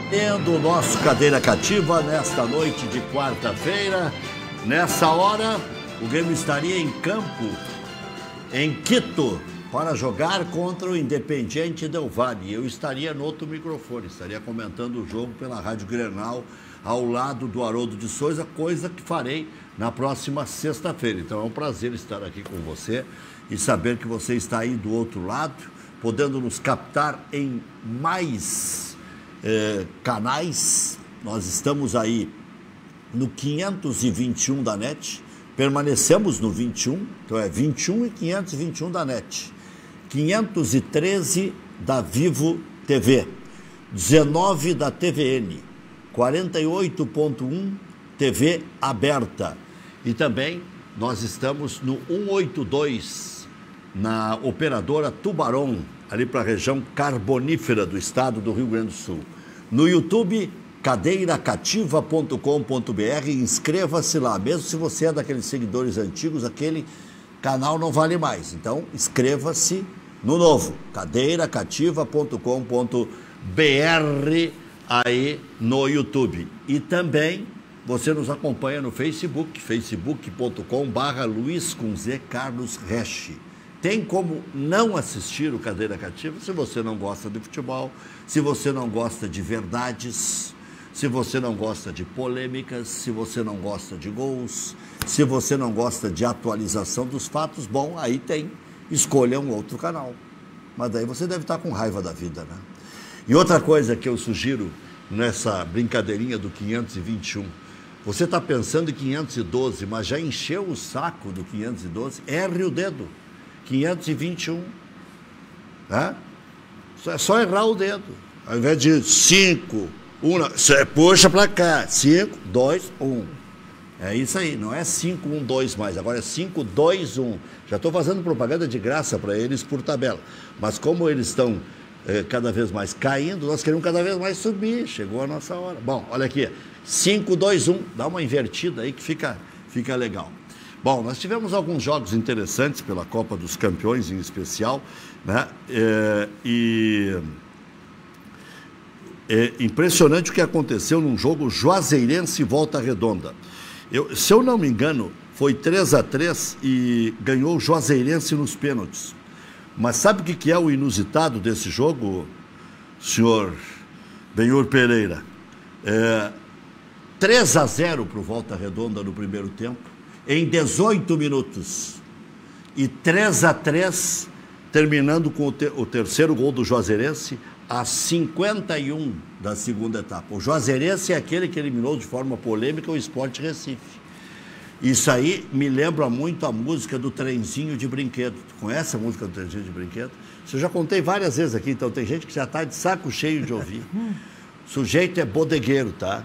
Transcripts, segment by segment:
O nosso Cadeira Cativa nesta noite de quarta-feira. Nessa hora, o Grêmio estaria em campo, em Quito, para jogar contra o Independiente Del Valle. Eu estaria no outro microfone, estaria comentando o jogo pela Rádio Grenal, ao lado do Haroldo de Souza, coisa que farei na próxima sexta-feira. Então é um prazer estar aqui com você e saber que você está aí do outro lado, podendo nos captar em mais canais. Nós estamos aí no 521 da NET, permanecemos no 21, então é 21 e 521 da NET, 513 da Vivo TV, 19 da TVN, 48.1 TV aberta, e também nós estamos no 182 na operadora Tubarão, ali para a região carbonífera do estado do Rio Grande do Sul. No YouTube, cadeiracativa.com.br, inscreva-se lá, mesmo se você é daqueles seguidores antigos, aquele canal não vale mais. Então, inscreva-se no novo, cadeiracativa.com.br aí no YouTube. E também você nos acompanha no Facebook, facebook.com/Luiz com Z Carlos Resch. Tem como não assistir o Cadeira Cativa se você não gosta de futebol, se você não gosta de verdades, se você não gosta de polêmicas, se você não gosta de gols, se você não gosta de atualização dos fatos, bom, aí tem, escolha um outro canal. Mas daí você deve estar com raiva da vida, né? E outra coisa que eu sugiro nessa brincadeirinha do 521, você está pensando em 512, mas já encheu o saco do 512, erre o dedo. 521, né? É só errar o dedo. Ao invés de 5, 1, puxa para cá, 5, 2, 1. É isso aí, não é 5, 1, 2 mais, agora é 5, 2, 1. Já estou fazendo propaganda de graça para eles por tabela. Mas como eles estão cada vez mais caindo, nós queremos cada vez mais subir. Chegou a nossa hora. Bom, olha aqui, 5, 2, 1. Dá uma invertida aí que fica legal. Bom, nós tivemos alguns jogos interessantes pela Copa dos Campeões em especial, né? É impressionante o que aconteceu num jogo Juazeirense e Volta Redonda. Se eu não me engano, foi 3-3 e ganhou o Juazeirense nos pênaltis. Mas sabe o que é o inusitado desse jogo, senhor Benhur Pereira? 3-0 para o Volta Redonda no primeiro tempo, em 18 minutos. E 3-3, terminando com o terceiro gol do Juazeirense, a 51 da segunda etapa. O Juazeirense é aquele que eliminou de forma polêmica o Sport Recife. Isso aí me lembra muito a música do Trenzinho de Brinquedo. Tu conhece a música do Trenzinho de Brinquedo? Isso eu já contei várias vezes aqui, então tem gente que já está de saco cheio de ouvir. O sujeito é bodegueiro, tá?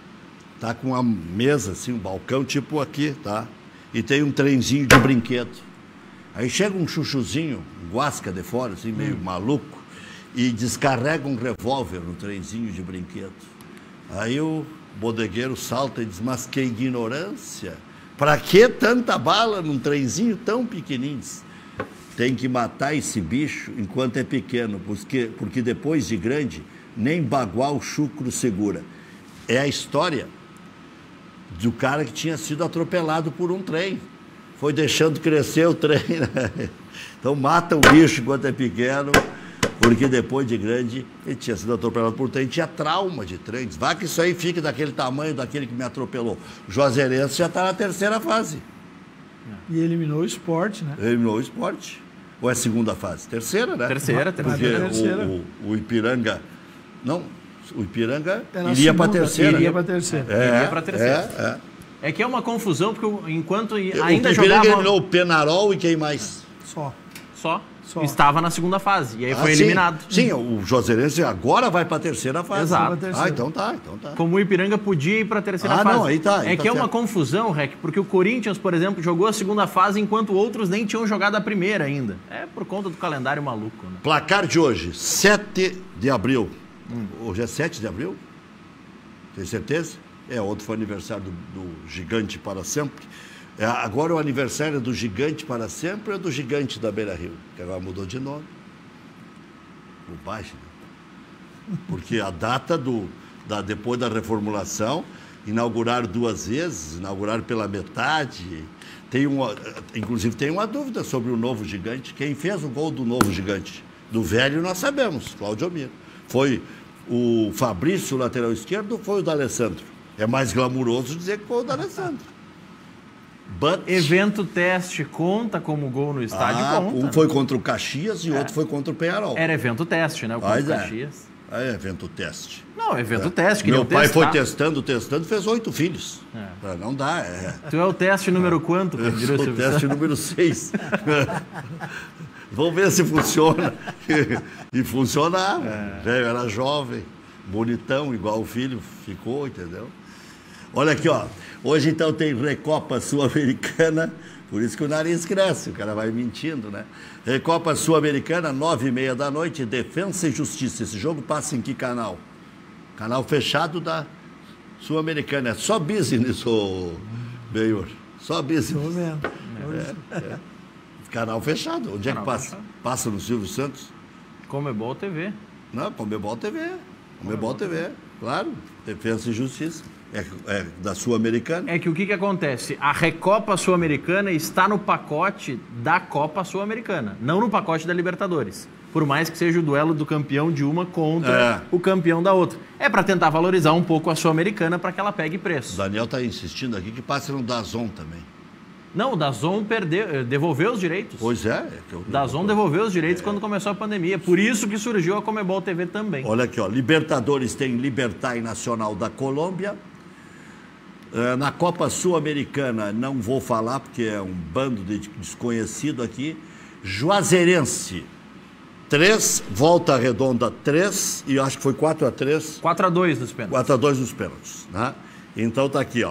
Tá com uma mesa, assim, um balcão tipo aqui, tá? E tem um trenzinho de brinquedo. Aí chega um chuchuzinho, um guasca de fora, assim, meio maluco, e descarrega um revólver no trenzinho de brinquedo. Aí o bodegueiro salta e diz, mas que ignorância! Pra que tanta bala num trenzinho tão pequenininho? Tem que matar esse bicho enquanto é pequeno, porque depois de grande, nem bagual o chucro segura. É a história do cara que tinha sido atropelado por um trem. Foi deixando crescer o trem, né? Então mata o bicho enquanto é pequeno, porque depois de grande ele tinha sido atropelado por um trem, tinha trauma de trem. Diz, vai que isso aí fique daquele tamanho daquele que me atropelou. O Juazeirense já está na terceira fase. E eliminou o Sport, né? Eliminou o Sport. Ou é segunda fase? Terceira, né? Terceira. Porque o Ipiranga... Não... O Ipiranga iria para a terceira. Iria para a terceira. Iria para a terceira. É que é uma confusão, porque enquanto ainda o jogava... O Ipiranga o Penarol e quem mais? Só. Estava na segunda fase, e aí foi eliminado. Sim, o Juazeirense agora vai para a terceira fase. Exato. Então tá. Como o Ipiranga podia ir para a terceira fase. Não, aí tá. É uma confusão, Rec, porque o Corinthians, por exemplo, jogou a segunda fase, enquanto outros nem tinham jogado a primeira ainda. É por conta do calendário maluco, né? Placar de hoje, 7 de abril. Hoje é 7 de abril? Tem certeza? Outro foi aniversário do Gigante para sempre. Agora o aniversário do Gigante para sempre é do Gigante da Beira Rio, que agora mudou de nome. Bobagem, né? Porque a data depois da reformulação, inauguraram 2 vezes, inauguraram pela metade. Inclusive tem uma dúvida sobre o Novo Gigante. Quem fez o gol do Novo Gigante? Do velho nós sabemos, Cláudio Almir. Foi o Fabrício, lateral esquerdo, ou foi o D'Alessandro? É mais glamuroso dizer que foi o D'Alessandro. Evento teste conta como gol no estádio? Conta. Um foi contra o Caxias e outro foi contra o Penharol. Era evento teste, né? O contra o Caxias. É evento teste. Não, evento teste. Meu pai foi testando, fez 8 filhos. Não dá. Tu é o teste número quanto? Eu sou o teste número 6. Vamos ver se funciona. E funcionava. Velho, era jovem, bonitão, igual o filho ficou, entendeu? Olha aqui, ó. Hoje, então, tem Recopa Sul-Americana. Por isso que o nariz cresce, o cara vai mentindo, né? Recopa Sul-Americana, 9h30 da noite, Defensa e Justiça. Esse jogo passa em que canal? Canal fechado da Sul-Americana. É só business, ô Benhor. Só business. Estou vendo. Canal fechado. Onde é que passa? Fechado. Passa no Silvio Santos? Comebol TV. Não, Comebol TV. Comebol TV, claro. Defensa e Justiça. É da Sul-Americana. É que o que acontece? A Recopa Sul-Americana está no pacote da Copa Sul-Americana, não no pacote da Libertadores. Por mais que seja o duelo do campeão de uma contra o campeão da outra. É para tentar valorizar um pouco a Sul-Americana para que ela pegue preço. O Daniel está insistindo aqui que passe no DAZN também. Não, o DAZN devolveu os direitos. Pois é. O DAZN devolveu os direitos quando começou a pandemia. Por isso que surgiu a Comebol TV também. Olha aqui, ó. Libertadores tem Libertad e Nacional da Colômbia. Na Copa Sul-Americana, não vou falar porque é um bando de desconhecido aqui. Juazeirense, 3, Volta Redonda 3, e acho que foi 4-3. 4-2 nos pênaltis. 4-2 nos pênaltis, né? Então tá aqui, ó.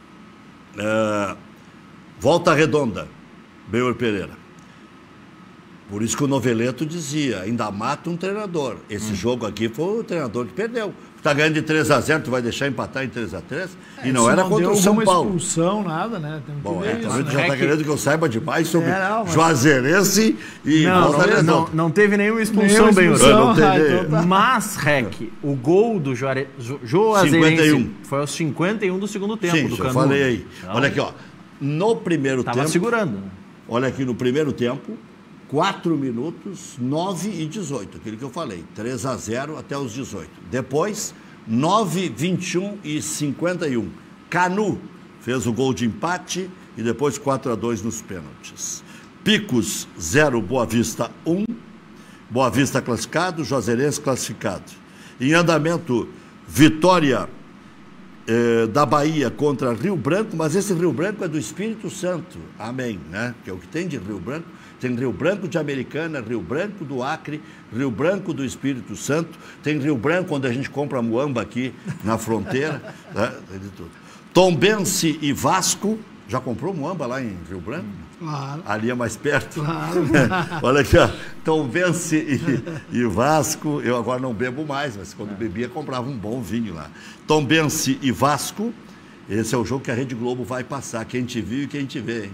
Volta Redonda, Benhor Pereira. Por isso que o Noveleto dizia, ainda mata um treinador. Esse jogo aqui foi o treinador que perdeu. Está ganhando de 3-0, tu vai deixar empatar em 3-3? E não era contra o São Paulo. Expulsão, nada, né? Tem Bom, ver isso, né? Já está querendo que eu saiba demais sobre Juazeirense e Volta Redonda. Não teve nenhuma expulsão, Benhor. Tá. Mas, Rec, o gol do Juazeirense 51. Foi aos 51 do segundo tempo. Sim, do eu falei aí. Então, olha aqui, ó. No primeiro tempo... Estava segurando. Olha aqui, no primeiro tempo, 4 minutos, 9 e 18. Aquilo que eu falei. 3-0 até os 18. Depois, 9, 21 e 51. Canu fez o gol de empate e depois 4-2 nos pênaltis. Picos, 0, Boa Vista 1. Boa Vista classificado, Juazeirense classificado. Em andamento, vitória da Bahia contra Rio Branco, mas esse Rio Branco é do Espírito Santo. Amém, né? Que é o que tem de Rio Branco. Tem Rio Branco de Americana, Rio Branco do Acre, Rio Branco do Espírito Santo. Tem Rio Branco onde a gente compra muamba aqui na fronteira. Né? Tem de tudo. Tombense e Vasco. Já comprou muamba lá em Rio Branco? Claro. Ali é mais perto. Claro. Olha aqui, ó. Tombense e Vasco. Eu agora não bebo mais, mas quando bebia comprava um bom vinho lá. Tombense e Vasco. Esse é o jogo que a Rede Globo vai passar. Quem te viu e quem te vê,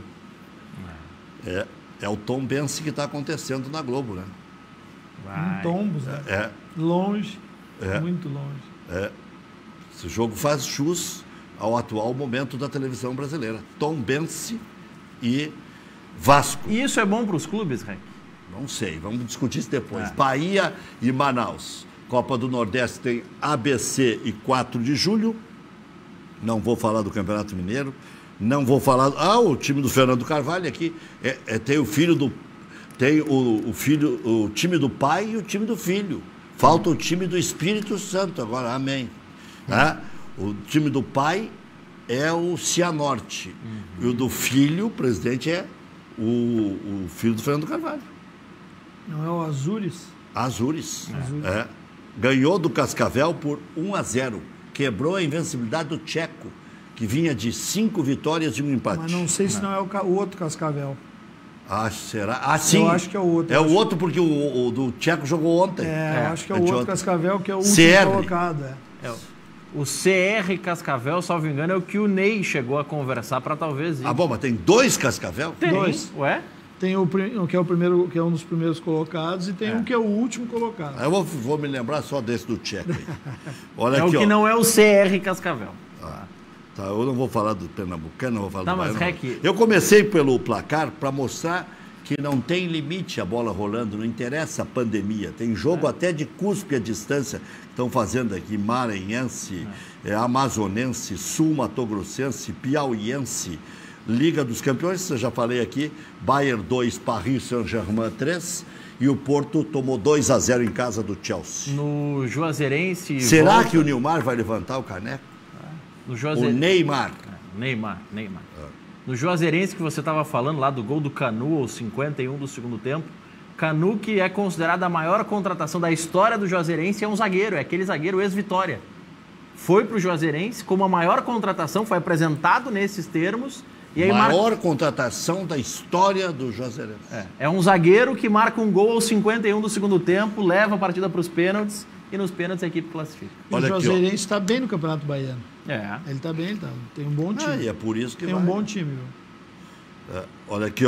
hein? É o Tombense que está acontecendo na Globo, né? Em Tombos, né? Longe, muito longe. Esse jogo faz jus ao atual momento da televisão brasileira. Tombense e Vasco. E isso é bom para os clubes, Rec? Não sei, vamos discutir isso depois. Bahia e Manaus. Copa do Nordeste tem ABC e 4 de julho. Não vou falar do Campeonato Mineiro. Não vou falar... o time do Fernando Carvalho aqui. Tem o filho do... Tem o time do pai e o time do filho. Falta o time do Espírito Santo agora, amém. O time do pai é o Cianorte. E o do filho, o presidente, é o filho do Fernando Carvalho. Não é o Azures? Azures. Ganhou do Cascavel por 1-0. Quebrou a invencibilidade do Tcheco, que vinha de 5 vitórias e um empate. Mas não sei se não é o outro Cascavel. Será? Sim. Eu acho que é o outro. É o outro porque o do Tcheco jogou ontem. Eu acho que é o outro Cascavel, que é o último colocado. O CR Cascavel, salvo engano, é o que o Ney chegou a conversar para talvez ir. Bom, mas tem 2 Cascavel? Tem. 2. Ué? Tem o que é o primeiro, que é um dos primeiros colocados, e tem um que é o último colocado. Eu vou me lembrar só desse do Tcheco. Olha é aqui, o que não é o CR Cascavel. Tá, eu não vou falar do Pernambucano, não vou falar do Baiano. Eu comecei pelo placar para mostrar que não tem limite a bola rolando, não interessa a pandemia. Tem jogo até de cuspe à distância que estão fazendo aqui, maranhense, amazonense, sul-matogrossense, piauiense, Liga dos Campeões, eu já falei aqui, Bayern 2, Paris Saint-Germain 3, e o Porto tomou 2-0 em casa do Chelsea. No Juazeirense... Será que o Nilmar vai levantar o caneco? No O Neymar. Neymar. No Juazeirense que você estava falando lá do gol do Canu, aos 51 do segundo tempo, Canu, que é considerada a maior contratação da história do Juazeirense, é um zagueiro, é aquele zagueiro ex-Vitória. Foi para o Juazeirense como a maior contratação, foi apresentado nesses termos. E aí maior contratação da história do Juazeirense. É um zagueiro que marca um gol aos 51 do segundo tempo, leva a partida para os pênaltis, e nos pênaltis a equipe classifica. O Juazeirense está bem no Campeonato Baiano. Ele está bem, tem um bom time. E é por isso que tem um bom time. Olha aqui,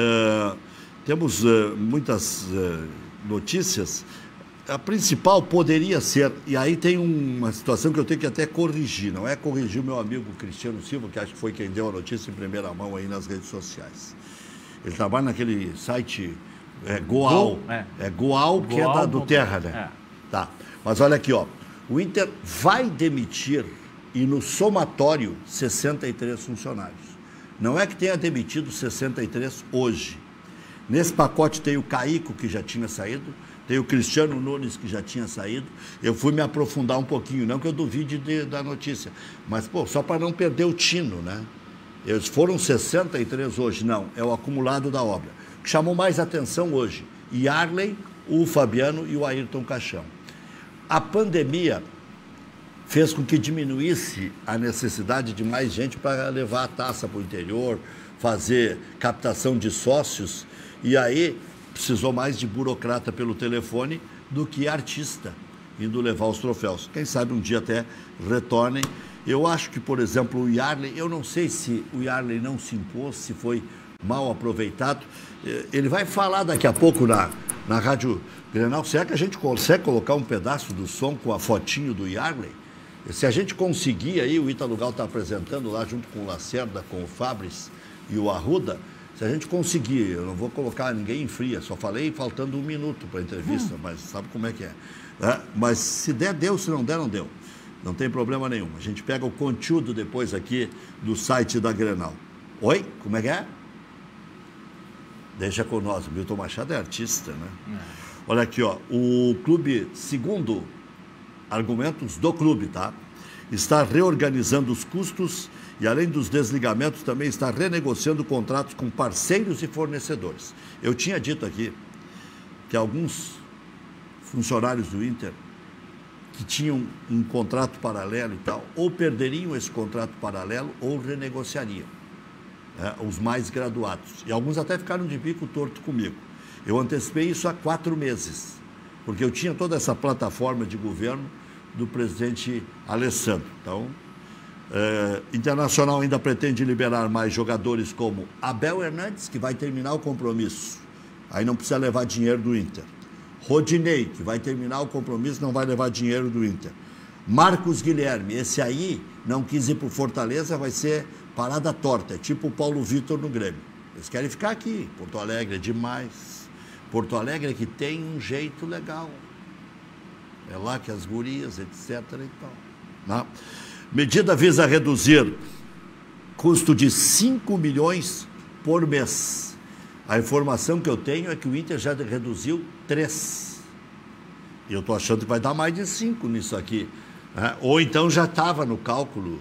temos muitas notícias. A principal poderia ser, e aí tem uma situação que eu tenho que até corrigir, não é corrigir o meu amigo Cristiano Silva, que acho que foi quem deu a notícia em primeira mão aí nas redes sociais. Ele trabalha naquele site Goal, Goal, que é do Terra, né? Tá. Mas olha aqui, o Inter vai demitir, e no somatório, 63 funcionários. Não é que tenha demitido 63 hoje. Nesse pacote tem o Caico, que já tinha saído, tem o Cristiano Nunes, que já tinha saído. Eu fui me aprofundar um pouquinho, não que eu duvide da notícia, mas, só para não perder o tino, né? Eles foram 63 hoje, não, é o acumulado da obra. O que chamou mais atenção hoje, Yarley, o Fabiano e o Ayrton Caixão. A pandemia fez com que diminuísse a necessidade de mais gente para levar a taça para o interior, fazer captação de sócios, e aí precisou mais de burocrata pelo telefone do que artista indo levar os troféus. Quem sabe um dia até retornem. Eu acho que, por exemplo, o Yarley, eu não sei se o Yarley não se impôs, se foi mal aproveitado. Ele vai falar daqui a pouco na Rádio Grenal. Será que a gente consegue colocar um pedaço do som com a fotinho do Yarley? Se a gente conseguir aí, o Ítalo Gal está apresentando lá junto com o Lacerda, com o Fabris e o Arruda. Se a gente conseguir, eu não vou colocar ninguém em fria, só falei faltando 1 minuto para a entrevista, mas sabe como é que é. Mas se der, deu, se não der, não deu. Não tem problema nenhum. A gente pega o conteúdo depois aqui do site da Grenal. Oi? Como é que é? Deixa com nós. O Milton Machado é artista, né? Olha aqui, o clube, segundo argumentos do clube, tá? Está reorganizando os custos e, além dos desligamentos, também está renegociando contratos com parceiros e fornecedores. Eu tinha dito aqui que alguns funcionários do Inter que tinham um contrato paralelo e tal, ou perderiam esse contrato paralelo ou renegociariam, os mais graduados. E alguns até ficaram de bico torto comigo. Eu antecipei isso há 4 meses, porque eu tinha toda essa plataforma de governo do presidente Alessandro. Então, Internacional ainda pretende liberar mais jogadores como Abel Hernandes, que vai terminar o compromisso. Aí não precisa levar dinheiro do Inter. Rodinei, que vai terminar o compromisso, não vai levar dinheiro do Inter. Marcos Guilherme, esse aí não quis ir para o Fortaleza, vai ser parada torta, é tipo o Paulo Vitor no Grêmio. Eles querem ficar aqui. Porto Alegre é demais. Porto Alegre é que tem um jeito legal. É lá que as gurias, etc. e tal. Né? Medida visa reduzir custo de 5 milhões por mês. A informação que eu tenho é que o Inter já reduziu 3. E eu estou achando que vai dar mais de 5 nisso aqui. Né? Ou então já estava no cálculo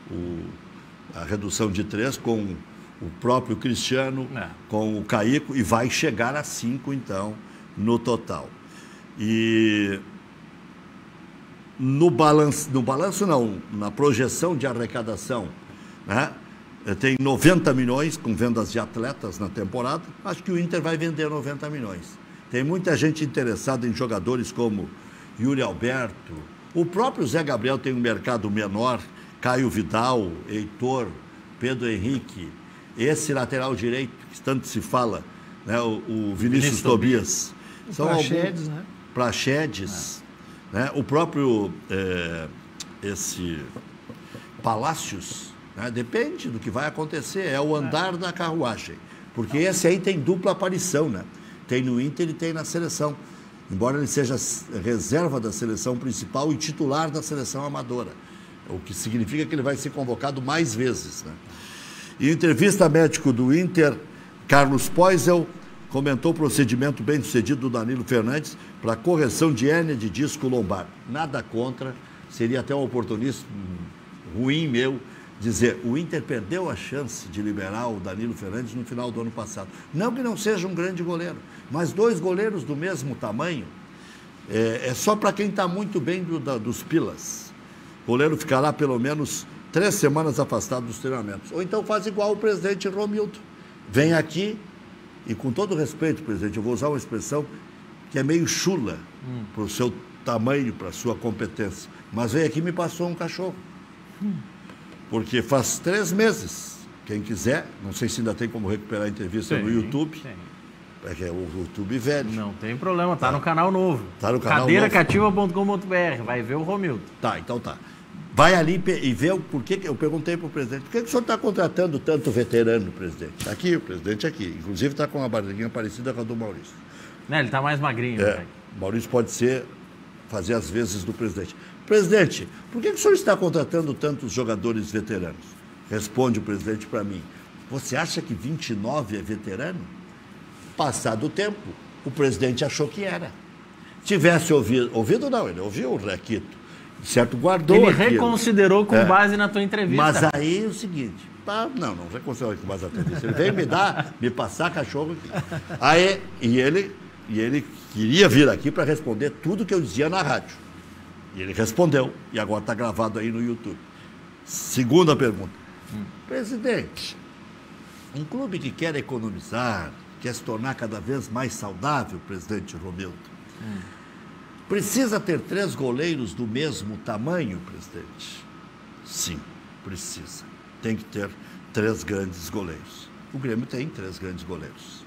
a redução de 3 com o próprio Cristiano, com o Caico, e vai chegar a 5, então, no total. E no balanço não, na projeção de arrecadação, né? Tem 90 milhões com vendas de atletas na temporada. Acho que o Inter vai vender 90 milhões. Tem muita gente interessada em jogadores como Yuri Alberto. O próprio Zé Gabriel tem um mercado menor. Caio Vidal, Heitor, Pedro Henrique. Esse lateral direito, que tanto se fala, né? O Vinícius Tobias. O Praxedes, né? Praxedes, né? O próprio esse Palácios, né? Depende do que vai acontecer, é o andar da carruagem. Porque esse aí tem dupla aparição, né? Tem no Inter e tem na seleção. Embora ele seja reserva da seleção principal e titular da seleção amadora. O que significa que ele vai ser convocado mais vezes, né? Em entrevista médico do Inter, Carlos Poisel comentou o procedimento bem sucedido do Danilo Fernandes para correção de hérnia de disco lombar. Nada contra, seria até um oportunismo ruim meu dizer, o Inter perdeu a chance de liberar o Danilo Fernandes no final do ano passado. Não que não seja um grande goleiro, mas 2 goleiros do mesmo tamanho é só para quem está muito bem dos pilas. O goleiro ficará pelo menos 3 semanas afastado dos treinamentos. Ou então faz igual o presidente Romildo. Vem aqui e, com todo respeito, presidente, eu vou usar uma expressão que é meio chula para o seu tamanho, para a sua competência. Mas veio aqui e me passou um cachorro. Porque faz 3 meses. Quem quiser, não sei se ainda tem como recuperar a entrevista no YouTube. É que é o YouTube velho. Não tem problema, tá no canal novo. Tá no canal cadeiracativa.com.br, vai ver o Romildo. Tá, então tá. Vai ali e vê o porquê. Eu perguntei para o presidente, por que o senhor está contratando tanto veterano, presidente? Aqui, o presidente aqui. Inclusive está com uma barriguinha parecida com a do Maurício. Né, ele está mais magrinho. Maurício pode fazer as vezes do presidente. Presidente, por que o senhor está contratando tantos jogadores veteranos? Responde o presidente para mim. Você acha que 29 é veterano? Passado o tempo, o presidente achou que era. Tivesse ouvido não, ele ouviu o Requito. Certo, guardou ele aquilo. Reconsiderou com base na tua entrevista. Mas aí é o seguinte, não reconsiderou com base na tua entrevista. Ele veio me passar cachorro aqui. Aí, e ele queria vir aqui para responder tudo que eu dizia na rádio. E ele respondeu, e agora está gravado aí no YouTube. Segunda pergunta. Presidente, um clube que quer economizar, quer se tornar cada vez mais saudável, presidente Romildo, precisa ter 3 goleiros do mesmo tamanho, presidente? Sim, precisa. Tem que ter 3 grandes goleiros. O Grêmio tem 3 grandes goleiros.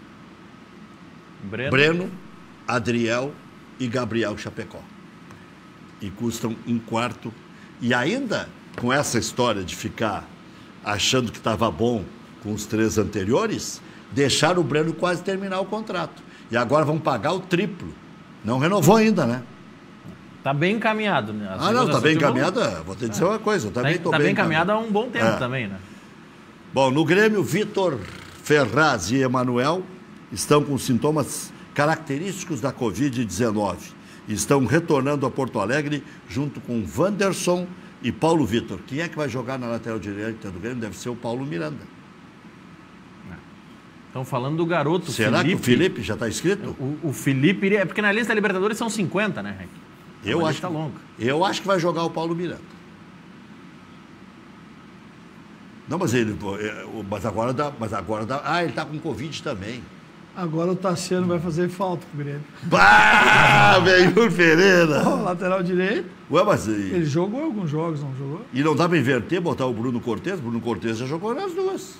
Breno, Adriel e Gabriel Chapecó. E custam 1/4. E ainda, com essa história de ficar achando que estava bom com os 3 anteriores, deixaram o Breno quase terminar o contrato. E agora vão pagar o triplo. Não renovou ainda, né? Está bem encaminhado, né? Não, está bem encaminhado. Vou te dizer uma coisa, eu também estou bem encaminhado há um bom tempo também, né? Bom, no Grêmio, Vitor Ferraz e Emanuel estão com sintomas característicos da Covid-19. Estão retornando a Porto Alegre junto com Wanderson e Paulo Vitor. Quem é que vai jogar na lateral direita do Grêmio? Deve ser o Paulo Miranda. Estão falando do garoto Será Felipe. Que o Felipe já está inscrito? O Felipe, é porque na lista da Libertadores são 50, né, Rec? Eu acho que vai jogar o Paulo Miranda. Não, mas agora dá. Ele está com Covid também. Agora o Tassiano vai fazer falta pro Grêmio. Veio Pereira. Lateral direito. Ué, mas ele jogou alguns jogos, não jogou? E não dá para inverter, botar o Bruno Cortez? Bruno Cortez já jogou nas 2.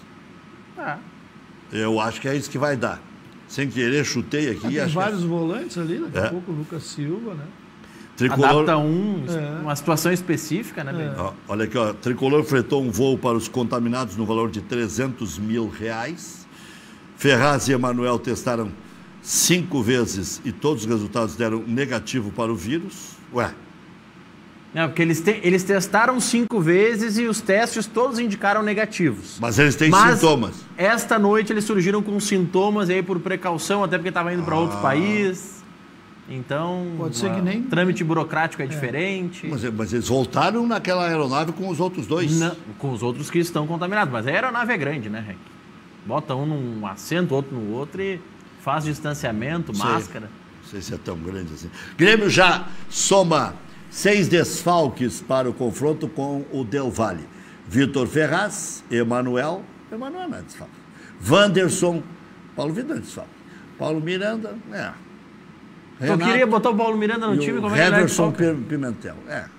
Eu acho que é isso que vai dar. Sem querer, chutei aqui. Tem vários volantes ali, daqui a pouco o Lucas Silva, né? Tricolor... Adapta uma situação específica, né? Olha aqui, ó. Tricolor fretou um voo para os contaminados no valor de R$300 mil. Ferraz e Emanuel testaram 5 vezes e todos os resultados deram negativo para o vírus. Ué. Não, porque eles testaram 5 vezes e os testes todos indicaram negativos. Mas eles têm sintomas. Esta noite eles surgiram com sintomas e aí por precaução, até porque estava indo para outro país. Então, pode ser que nem... trâmite burocrático é diferente. Mas eles voltaram naquela aeronave com os outros 2? Não, com os outros que estão contaminados. Mas a aeronave é grande, né, Rec? Bota um num assento, outro no outro e faz distanciamento, máscara. Não sei se é tão grande assim. Grêmio já soma 6 desfalques para o confronto com o Del Valle. Vitor Ferraz, Emanuel não é desfalque. Wanderson, Paulo Vitor é desfalque. Paulo Miranda, Eu queria botar o Paulo Miranda no time, como é que ele é Everson Pimentel,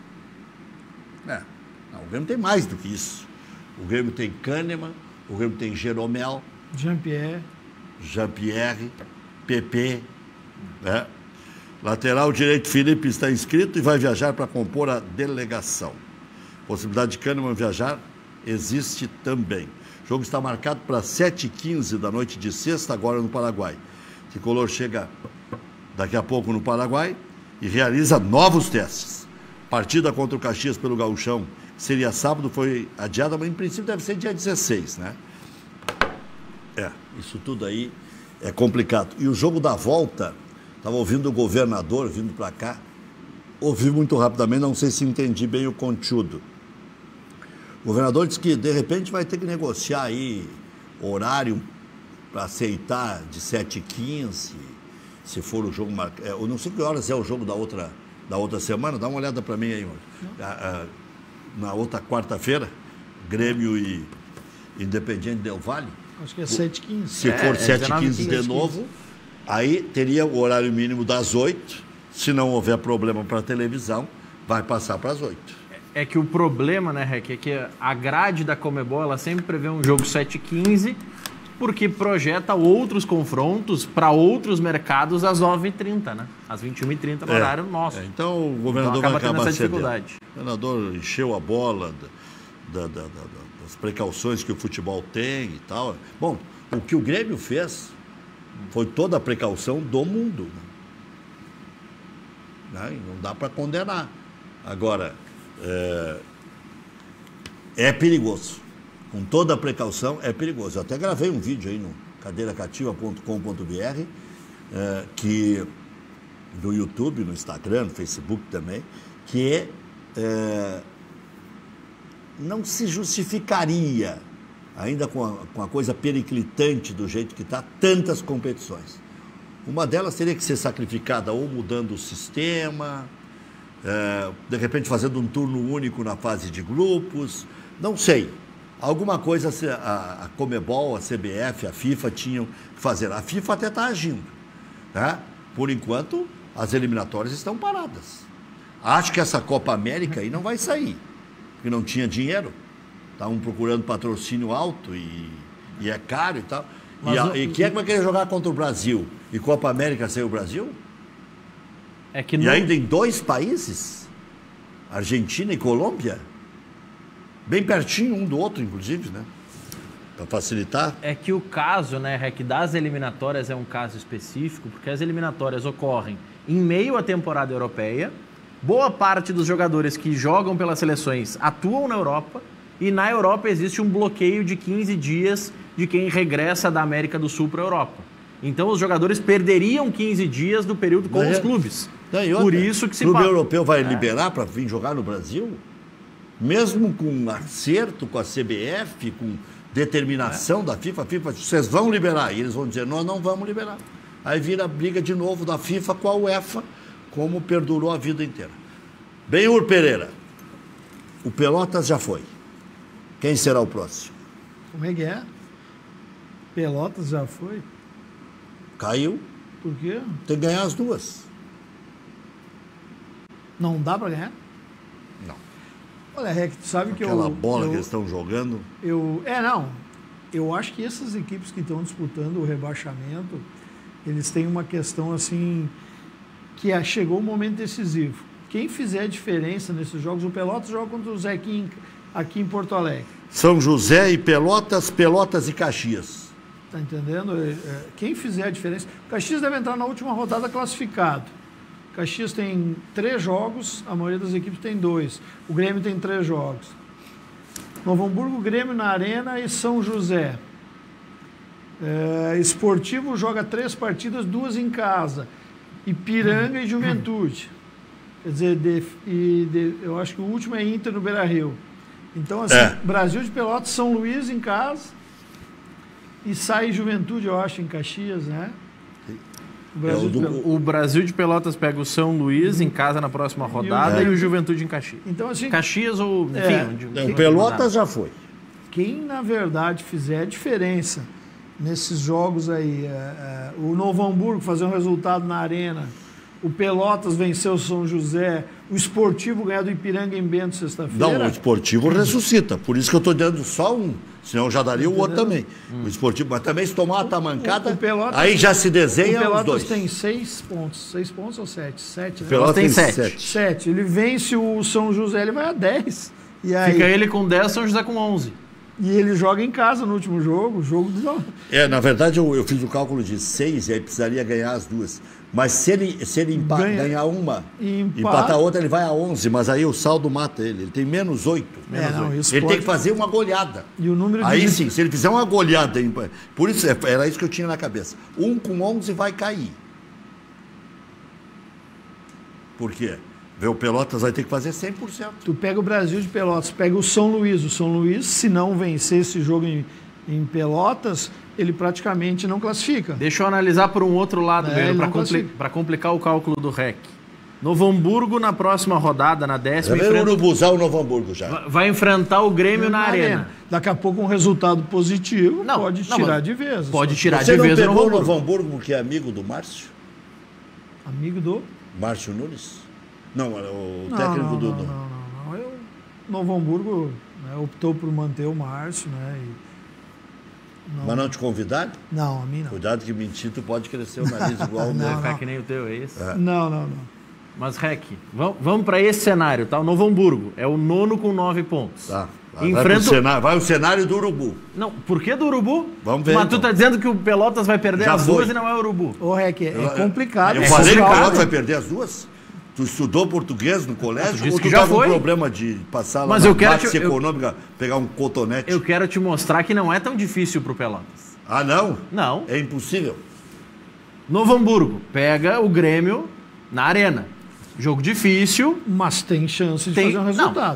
Não, o Grêmio tem mais do que isso. O Grêmio tem Kahneman, o Grêmio tem Jeromel. Jean-Pierre, PP, né? Lateral direito, Felipe está inscrito e vai viajar para compor a delegação. Possibilidade de Kahneman viajar existe também. O jogo está marcado para 7h15 da noite de sexta, agora no Paraguai. O Tricolor chega daqui a pouco no Paraguai e realiza novos testes. Partida contra o Caxias pelo Gauchão seria sábado, foi adiada, mas em princípio deve ser dia 16, né? Isso tudo aí é complicado. E o jogo da volta, estava ouvindo o governador vindo para cá, ouvi muito rapidamente, não sei se entendi bem o conteúdo. O governador disse que, de repente, vai ter que negociar aí horário para aceitar de 7h15, se for o jogo marcado. Eu não sei que horas é o jogo da outra semana, dá uma olhada para mim aí, na outra quarta-feira, Grêmio e Independiente Del Valle. Acho que é 7h15. Se for 7h15 de novo, aí teria o horário mínimo das 8, se não houver problema para a televisão, vai passar para as 8. É que o problema, né, Rec, é que a grade da Conmebol, ela sempre prevê um jogo 7h15, porque projeta outros confrontos para outros mercados às 9h30, né? Às 21h30 no horário nosso. Então o governador então, vai acabar essa dificuldade. O governador encheu a bola das precauções que o futebol tem e tal. Bom, o que o Grêmio fez foi toda a precaução do mundo. Né? Não dá para condenar. Agora, é perigoso. Com toda a precaução, é perigoso. Eu até gravei um vídeo aí no cadeiracativa.com.br, que no YouTube, no Instagram, no Facebook também, que não se justificaria, ainda com a coisa periclitante do jeito que está, tantas competições. Uma delas teria que ser sacrificada ou mudando o sistema, de repente fazendo um turno único na fase de grupos, não sei. Alguma coisa a Conmebol, a CBF, a FIFA tinham que fazer. A FIFA até está agindo. Né? Por enquanto, as eliminatórias estão paradas. Acho que essa Copa América aí não vai sair, porque não tinha dinheiro. Estavam procurando patrocínio alto e é caro e tal. E quem é que vai querer jogar contra o Brasil? E Copa América sem o Brasil? E ainda em 2 países? Argentina e Colômbia? Bem pertinho um do outro, inclusive, né? Para facilitar. É que o caso, né, Rec, das eliminatórias é um caso específico, porque as eliminatórias ocorrem em meio à temporada europeia. Boa parte dos jogadores que jogam pelas seleções atuam na Europa, e na Europa existe um bloqueio de 15 dias de quem regressa da América do Sul para a Europa. Então os jogadores perderiam 15 dias do período com os clubes. Por isso que se fala. O clube europeu vai liberar para vir jogar no Brasil? Mesmo com acerto com a CBF, com determinação da FIFA, vocês vão liberar. E eles vão dizer, nós não vamos liberar. Aí vira a briga de novo da FIFA com a UEFA, como perdurou a vida inteira. Benhur Pereira, o Pelotas já foi. Quem será o próximo? Como é que é? Pelotas já foi? Caiu. Por quê? Tem que ganhar as 2. Não dá para ganhar? Não. Olha, Rec, tu sabe que aquela bola que eles estão jogando... Eu acho que essas equipes que estão disputando o rebaixamento, eles têm uma questão assim, que chegou o momento decisivo. Quem fizer diferença nesses jogos, o Pelotas joga contra o Zequinha aqui em Porto Alegre. São José e Pelotas, Pelotas e Caxias. Tá entendendo? Quem fizer a diferença... O Caxias deve entrar na última rodada classificado. Caxias tem 3 jogos, a maioria das equipes tem 2. O Grêmio tem 3 jogos. Novo Hamburgo, Grêmio na Arena e São José. Esportivo joga 3 partidas, 2 em casa. Ipiranga e Juventude. Quer dizer, eu acho que o último é Inter no Beira-Rio. Então, assim, Brasil de Pelotas, São Luís em casa e sai Juventude, eu acho, em Caxias, né? O Brasil de Pelotas pega o São Luís em casa na próxima rodada e o Juventude em Caxias. Então, assim, Caxias ou... Enfim, o Pelotas já foi. Quem, na verdade, fizer a diferença nesses jogos aí, o Novo Hamburgo fazer um resultado na Arena, o Pelotas vencer o São José, o Esportivo ganhar do Ipiranga em Bento sexta-feira... Não, o Esportivo ressuscita. Por isso que eu estou dando só Senão já daria o outro também. O Esportivo, mas também se tomar uma tamancada, o Pelotas, aí já se desenha o Pelotas os dois. Tem 6 pontos. 6 pontos ou 7? 7, né? O Pelotas tem 7. 7. Ele vence o São José, ele vai a 10. E aí, fica ele com 10, São José com 11. E ele joga em casa no último jogo. Na verdade, eu fiz o cálculo de 6 e aí precisaria ganhar as duas. Mas se ele ganhar uma e empatar a outra, ele vai a 11. Mas aí o saldo mata ele. Ele tem menos 8. Ele tem que fazer uma goleada. E o número aí sim, se ele fizer uma goleada... Por isso, era isso que eu tinha na cabeça. 1 com 11 vai cair. Por quê? O Pelotas vai ter que fazer 100%. Tu pega o Brasil de Pelotas, pega o São Luís. O São Luís, se não vencer esse jogo em Pelotas, ele praticamente não classifica. Deixa eu analisar por um outro lado, para complicar o cálculo do REC. Novo Hamburgo, na próxima rodada, na 10ª... o Urubuzal, o Novo Hamburgo já. Vai enfrentar o Grêmio na Arena. Daqui a pouco um resultado positivo pode tirar de vez. Pode tirar de vez o Novo Hamburgo. Você não pegou o Novo Hamburgo porque é amigo do Márcio? Amigo do? Márcio Nunes? Não, o técnico do... Não. Novo Hamburgo, né, optou por manter o Márcio, né? Mas não te convidaram? Não, a mim não. Cuidado que mentir, tu pode crescer o nariz igual o meu. Ficar que nem o teu, é isso? Não. Mas, Rec, vamos para esse cenário, tá? O Novo Hamburgo é o 9º com 9 pontos. Tá. Vai o cenário do Urubu. Não, por que do Urubu? Vamos ver. Mas tu tá dizendo que o Pelotas vai perder as duas e não é o Urubu. Ô, Rec, é complicado. Eu falei que o Pelotas vai perder as duas? Tu estudou português no colégio ou tu já foi? Problema de passar lá na parte econômica, pegar um cotonete? Eu quero te mostrar que não é tão difícil pro Pelotas. Ah, não? Não. É impossível. Novo Hamburgo pega o Grêmio na Arena. Jogo difícil. Mas tem chance de fazer um resultado.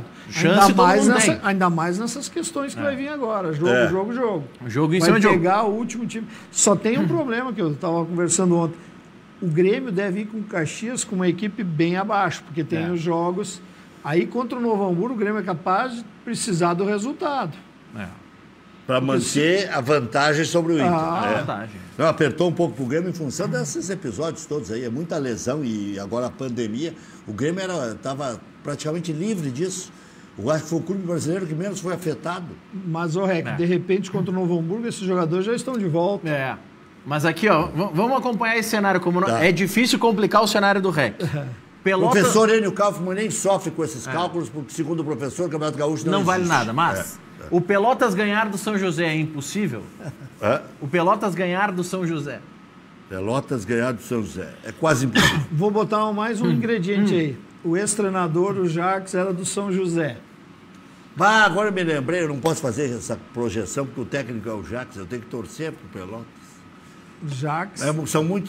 Ainda mais nessas questões que vai vir agora. Jogo. Jogo em cima de jogo. Vai pegar o último time. Só tem um problema que eu estava conversando ontem. O Grêmio deve ir com o Caxias com uma equipe bem abaixo, porque tem os jogos. Aí, contra o Novo Hamburgo, o Grêmio é capaz de precisar do resultado. Para manter a vantagem sobre o Inter. Vantagem. Não, apertou um pouco para o Grêmio em função desses episódios todos aí. É muita lesão e agora a pandemia. O Grêmio estava praticamente livre disso. Eu acho que foi o clube brasileiro que menos foi afetado. Mas, de repente, contra o Novo Hamburgo, esses jogadores já estão de volta. Mas aqui, vamos acompanhar esse cenário. É difícil complicar o cenário do REC. O professor Enio Kaufmann nem sofre com esses cálculos, porque, segundo o professor, o Campeonato Gaúcho não vale nada. Mas o Pelotas ganhar do São José é impossível? O Pelotas ganhar do São José. Pelotas ganhar do São José. É quase impossível. Vou botar mais um ingrediente aí. O ex-treinador, o Jacques, era do São José. Agora eu me lembrei, eu não posso fazer essa projeção, porque o técnico é o Jacques, eu tenho que torcer para o Pelotas. Jacques. São muitos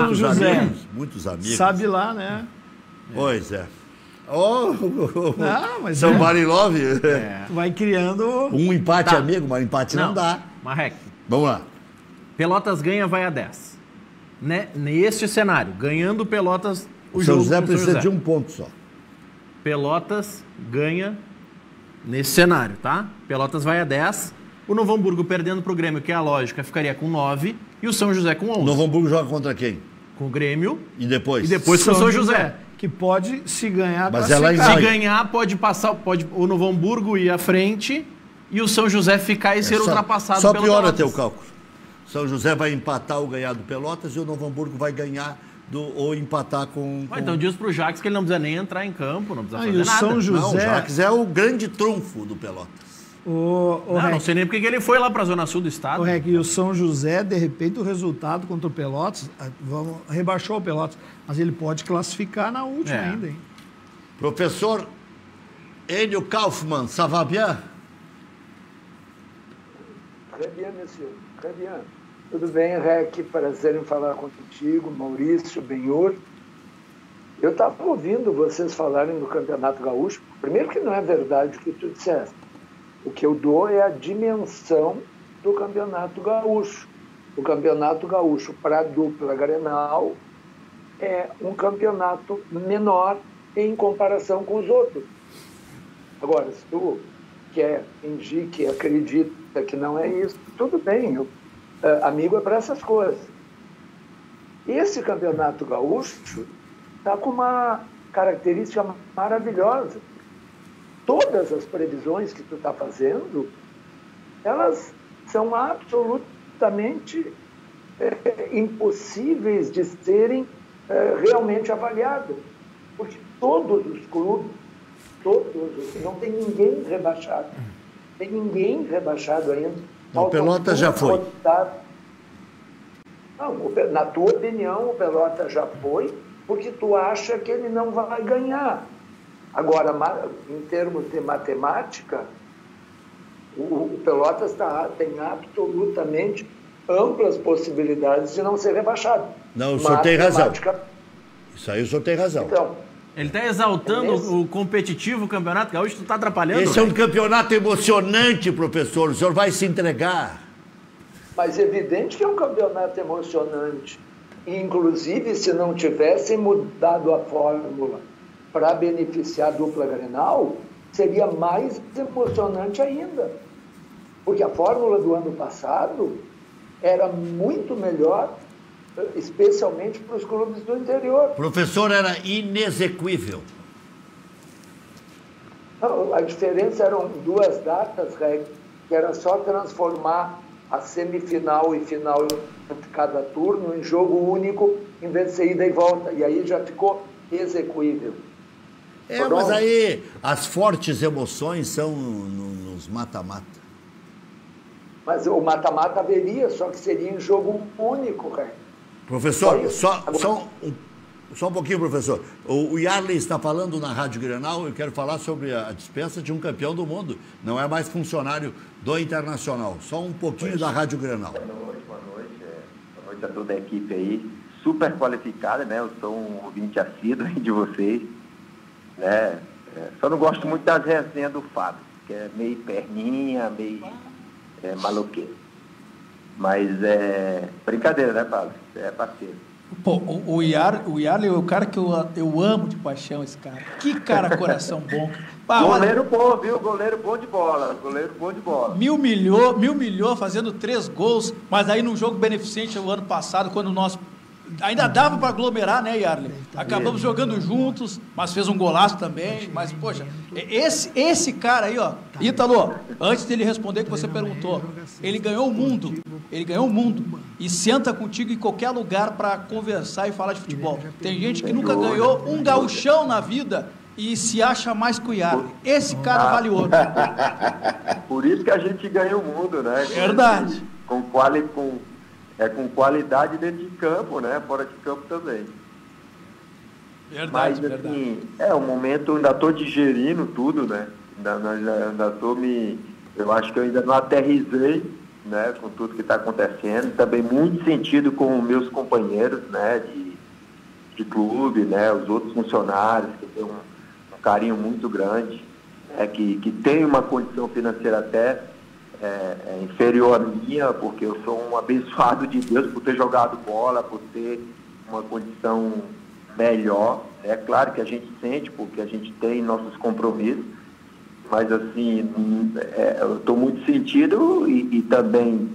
amigos. Sabe lá, né? Pois é. Mas São Barilove. Vai criando... Um empate amigo, mas empate não dá. Marreque. Vamos lá. Pelotas ganha, vai a 10. Neste cenário, ganhando o Pelotas, o jogo. São José precisa de um ponto só. Pelotas ganha nesse cenário, tá? Pelotas vai a 10. O Novo Hamburgo perdendo para o Grêmio, que é a lógica, ficaria com 9. E o São José com 11. O Novo Hamburgo joga contra quem? Com o Grêmio. E depois? Com o São José. Que pode, se ganhar, mas se ganhar, pode passar, o Novo Hamburgo ir à frente e o São José ficar e ser ultrapassado pelo Pelotas. Só piora teu cálculo. São José vai empatar ou ganhar do Pelotas e o Novo Hamburgo vai ganhar ou empatar com... Então diz pro Jacques que ele não precisa nem entrar em campo, não precisa fazer nada. São José... Não, o Jacques é o grande trunfo do Pelotas. Não sei nem porque ele foi lá para a Zona Sul do estado. E o São José, de repente, o resultado contra o Pelotas, rebaixou o Pelotas, mas ele pode classificar na última ainda, hein? Professor Enio Kaufmann, ça va bien? Très bien, monsieur. Très bien. Tudo bem, Rec? Prazer em falar contigo, Maurício, Benhur. Eu estava ouvindo vocês falarem do Campeonato Gaúcho. Primeiro que não é verdade o que tu disseste. O que eu dou é a dimensão do Campeonato Gaúcho. O Campeonato Gaúcho para a dupla Grenal é um campeonato menor em comparação com os outros. Agora, se tu quer fingir que acredita que não é isso, tudo bem, amigo é para essas coisas. Esse Campeonato Gaúcho está com uma característica maravilhosa. Todas as previsões que tu está fazendo elas são absolutamente impossíveis de serem realmente avaliadas, porque todos os clubes, não tem ninguém rebaixado, ainda. O Pelotas já foi. Não, na tua opinião, o Pelotas já foi, porque tu acha que ele não vai ganhar. Agora, em termos de matemática, o Pelotas tem absolutamente amplas possibilidades de não ser rebaixado. Não, o senhor tem razão. Isso aí o senhor tem razão. Então, ele está exaltando o competitivo Campeonato Gaúcho, tu está atrapalhando. Esse é um campeonato emocionante, professor. O senhor vai se entregar. Mas é evidente que é um campeonato emocionante. Inclusive, se não tivessem mudado a fórmula para beneficiar a dupla Grenal, seria mais emocionante ainda. Porque a fórmula do ano passado era muito melhor, especialmente para os clubes do interior. Professor, era inexequível. Não, a diferença eram 2 datas, que era só transformar a semifinal e final de cada turno em jogo único, em vez de ser ida e volta. E aí já ficou exequível. Mas aí as fortes emoções são nos mata-mata. Mas o mata-mata haveria, só que seria em jogo único, cara. Professor, só um pouquinho, professor. O Yarley está falando na Rádio Grenal, eu quero falar sobre a dispensa de um campeão do mundo. Não é mais funcionário do Internacional. Só um pouquinho da Rádio Grenal. Boa noite a toda a equipe aí. Super qualificada, né? Eu sou um ouvinte assíduo de vocês. Né? Só não gosto muito das resenhas do Fábio, que é meio perninha, meio maloqueiro. Mas brincadeira, né, Fábio? É parceiro. Pô, o Yarley é o cara que eu amo de paixão, esse cara. Que cara, coração bom. Goleiro bom, viu? Goleiro bom de bola. Me humilhou fazendo 3 gols, mas aí num jogo beneficente o ano passado, quando nós... Ainda dava para aglomerar, né, Yarley? Acabamos jogando juntos, mas fez um golaço também. Mas, poxa, esse cara aí, ó, Ítalo, antes dele responder que você perguntou, ele ganhou o mundo. E senta contigo em qualquer lugar para conversar e falar de futebol. Tem gente que nunca ganhou um gauchão na vida e se acha mais que o Yarley. Esse cara vale ouro. Por isso que a gente ganha o mundo, né? Verdade. Com qualidade dentro de campo, né? Fora de campo também. Verdade, mas, assim, o momento, eu ainda estou digerindo tudo, né? Ainda estou eu acho que eu ainda não aterrisei, né? Com tudo que está acontecendo. Também muito sentido com meus companheiros, né? De clube, né? Os outros funcionários, que têm um carinho muito grande, que tem uma condição financeira até inferior à minha, porque eu sou um abençoado de Deus por ter jogado bola, por ter uma condição melhor. É claro que a gente sente, porque a gente tem nossos compromissos, mas assim, eu estou muito sentido e também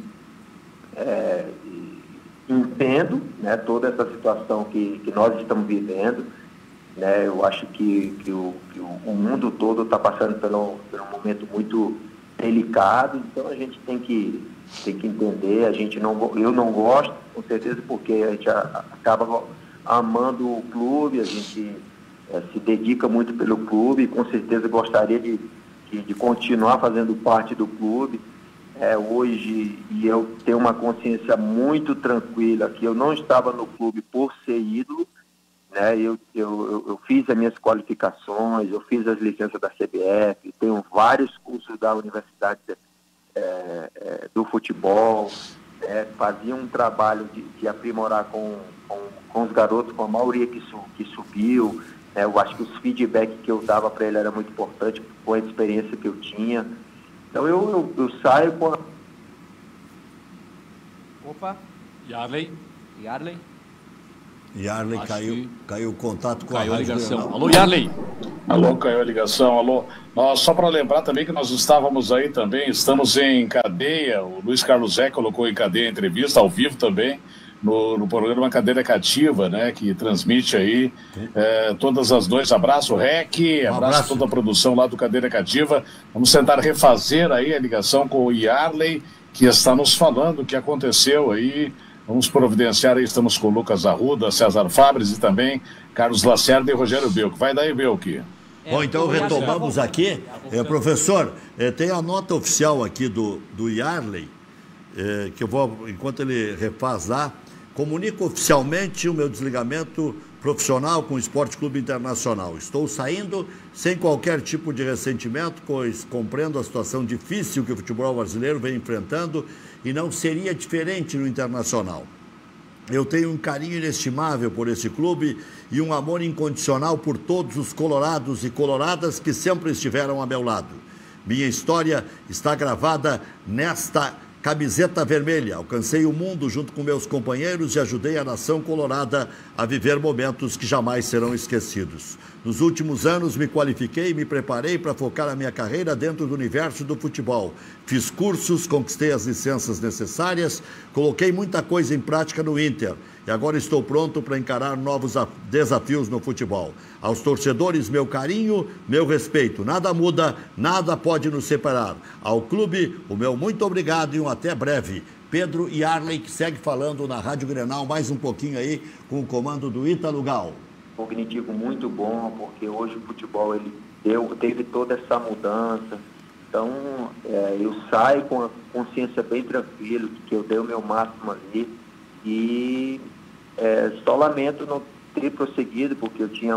entendo, né, toda essa situação que nós estamos vivendo, né. Eu acho que o mundo todo está passando por um momento muito delicado, então a gente tem que entender. Eu não gosto, com certeza, porque a gente acaba amando o clube, a gente se dedica muito pelo clube, e com certeza gostaria de continuar fazendo parte do clube. Hoje, e eu tenho uma consciência muito tranquila que eu não estava no clube por ser ídolo, né? Eu fiz as minhas qualificações, eu fiz as licenças da CBF, tenho vários cursos da Universidade do Futebol, fazia um trabalho de aprimorar com os garotos, com a maioria que subiu, né? Eu acho que os feedbacks que eu dava para ele era muito importante com a experiência que eu tinha. Então eu saio com a... Opa! Yarley, caiu o contato com caiu a Rádio ligação. Grenal. Alô, Yarley. Alô, caiu a ligação, alô. Só para lembrar também que nós estávamos aí também, estamos em cadeia, o Luiz Carlos Zé colocou em cadeia a entrevista, ao vivo também, no programa Cadeira Cativa, né, que transmite aí todas as noites. Abraço, Rec, abraço toda a produção lá do Cadeira Cativa. Vamos tentar refazer aí a ligação com o Yarley, que está nos falando o que aconteceu aí. Vamos providenciar aí, estamos com o Lucas Arruda, César Fabres e também Carlos Lacerda e Rogério Belk. Vai daí, Belk. Bom, então retomamos aqui. Professor, tem a nota oficial aqui do Yarley, que eu vou, enquanto ele refaz lá, comunico oficialmente o meu desligamento profissional com o Esporte Clube Internacional. Estou saindo sem qualquer tipo de ressentimento, pois compreendo a situação difícil que o futebol brasileiro vem enfrentando e não seria diferente no Internacional. Eu tenho um carinho inestimável por esse clube e um amor incondicional por todos os colorados e coloradas que sempre estiveram a meu lado. Minha história está gravada nesta camiseta vermelha. Alcancei o mundo junto com meus companheiros e ajudei a nação colorada a viver momentos que jamais serão esquecidos. Nos últimos anos me qualifiquei e me preparei para focar a minha carreira dentro do universo do futebol. Fiz cursos, conquistei as licenças necessárias, coloquei muita coisa em prática no Inter e agora estou pronto para encarar novos desafios no futebol. Aos torcedores, meu carinho, meu respeito. Nada muda, nada pode nos separar. Ao clube, o meu muito obrigado e um até breve. Pedro Yarley, que segue falando na Rádio Grenal mais um pouquinho aí com o comando do Ítalo Gal. Cognitivo muito bom, porque hoje o futebol ele teve toda essa mudança. Então, eu saio com a consciência bem tranquila, que eu dei o meu máximo ali. E só lamento não ter prosseguido, porque eu tinha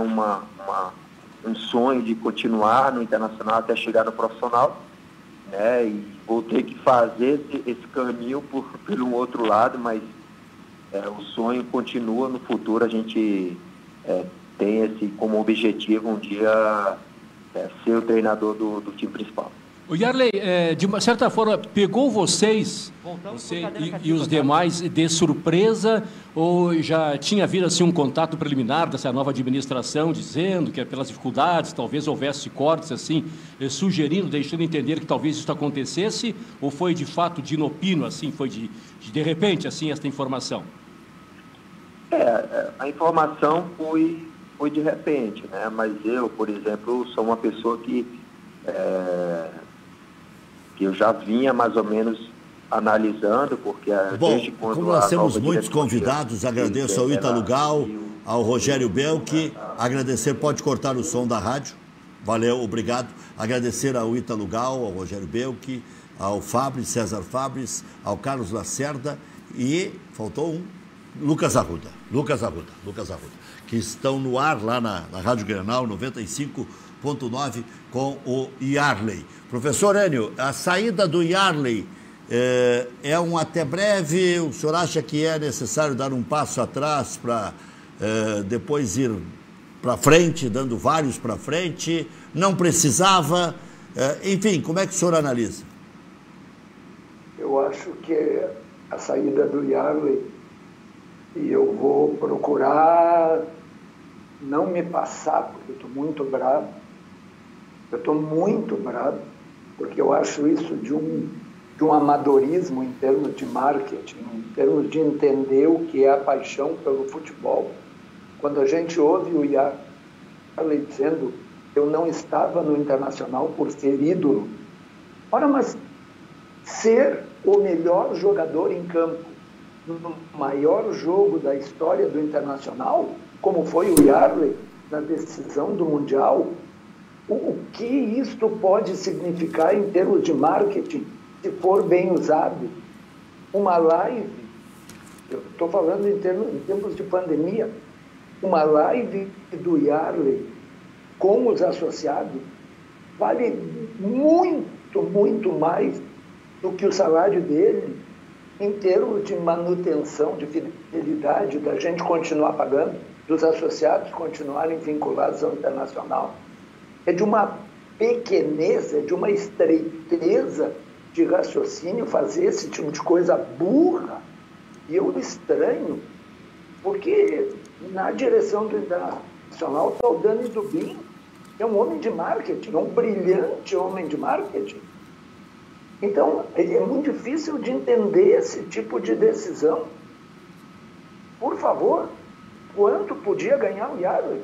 um sonho de continuar no Internacional até chegar no profissional, né? E vou ter que fazer esse caminho pelo outro lado, mas o sonho continua. No futuro a gente tem esse como objetivo um dia ser o treinador do time principal. O Yarley, de uma certa forma, pegou você e os demais de surpresa, ou já tinha havido assim, um contato preliminar dessa nova administração, dizendo que pelas dificuldades talvez houvesse cortes, assim, sugerindo, deixando entender que talvez isso acontecesse, ou foi de fato de inopino, assim, foi de repente, assim, esta informação? A informação foi de repente, né? Mas eu, por exemplo, sou uma pessoa que eu já vinha mais ou menos analisando, porque desde quando como nós temos muitos convidados, agradeço ao Ítalo Gal, ao Rogério Belk, agradecer, pode cortar o som da rádio, valeu, obrigado, agradecer ao Ítalo Gal, ao Rogério Belk, ao César Fabres, ao Carlos Lacerda e faltou um, Lucas Arruda, que estão no ar lá na Rádio Grenal 95.9 com o Yarley. Professor Enio, a saída do Yarley é um até breve? O senhor acha que é necessário dar um passo atrás para depois ir para frente, dando vários para frente? Não precisava? Enfim, como é que o senhor analisa? Eu acho que a saída do Yarley, e eu vou procurar não me passar, porque eu estou muito bravo. Eu estou muito bravo, porque eu acho isso de um amadorismo em termos de marketing, em termos de entender o que é a paixão pelo futebol. Quando a gente ouve o Yarley dizendo eu não estava no Internacional por ser ídolo. Ora, mas ser o melhor jogador em campo no maior jogo da história do Internacional, como foi o Yarley na decisão do Mundial, o que isto pode significar em termos de marketing, se for bem usado? Uma live, eu estou falando em tempos de pandemia, uma live do Yarley com os associados vale muito, muito mais do que o salário dele, em termos de manutenção, de fidelidade, da gente continuar pagando, dos associados continuarem vinculados ao Internacional. É de uma pequenez, é de uma estreiteza de raciocínio fazer esse tipo de coisa burra. E eu estranho, porque na direção do Internacional está o Dani Dubin, que é um homem de marketing, é um brilhante homem de marketing. Então, é muito difícil de entender esse tipo de decisão. Por favor, quanto podia ganhar o Yarley?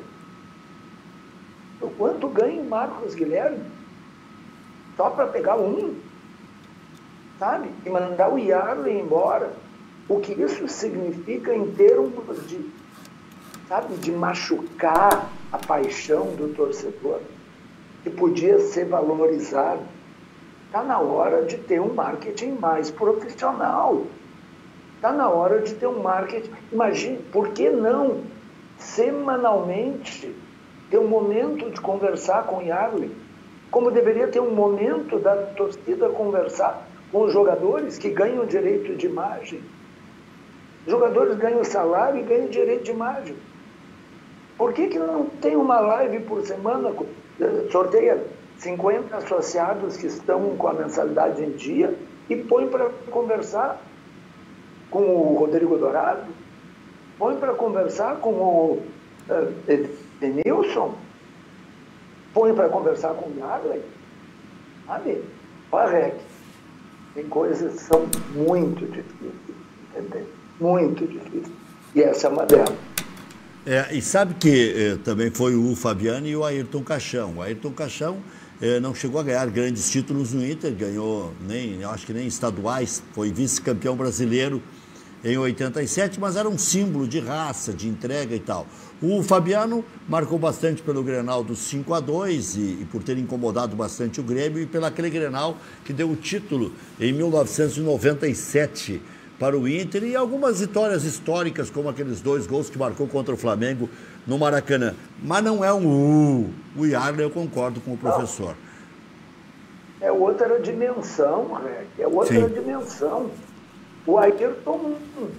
Quanto ganha o Marcos Guilherme? Só para pegar um, sabe? E mandar o Yarley embora. O que isso significa em termos de, sabe, de machucar a paixão do torcedor, que podia ser valorizado. Está na hora de ter um marketing mais profissional. Está na hora de ter um marketing. Imagine, por que não semanalmente ter um momento de conversar com o Yarley, como deveria ter um momento da torcida conversar com os jogadores que ganham direito de imagem. Os jogadores ganham salário e ganham direito de imagem. Por que não tem uma live por semana? Sorteia 50 associados que estão com a mensalidade em dia e põe para conversar com o Rodrigo Dourado, põe para conversar com o Denilson, põe para conversar com o Yarley. Sabe? Olha, Rec, tem coisas que são muito difíceis, entendeu? Muito difíceis. E essa é uma delas. E sabe que também foi o Fabiano e o Ayrton Caixão. O Ayrton Caixão não chegou a ganhar grandes títulos no Inter, ganhou acho que nem estaduais, foi vice-campeão brasileiro em 87, mas era um símbolo de raça, de entrega e tal. O Fabiano marcou bastante pelo Grenal dos 5-2 e por ter incomodado bastante o Grêmio e pelo aquele Grenal que deu o título em 1997 para o Inter e algumas vitórias históricas, como aqueles 2 gols que marcou contra o Flamengo no Maracanã. Mas não é o Yarley, eu concordo com o professor. Não. É outra dimensão, é outra dimensão. O Ayrton,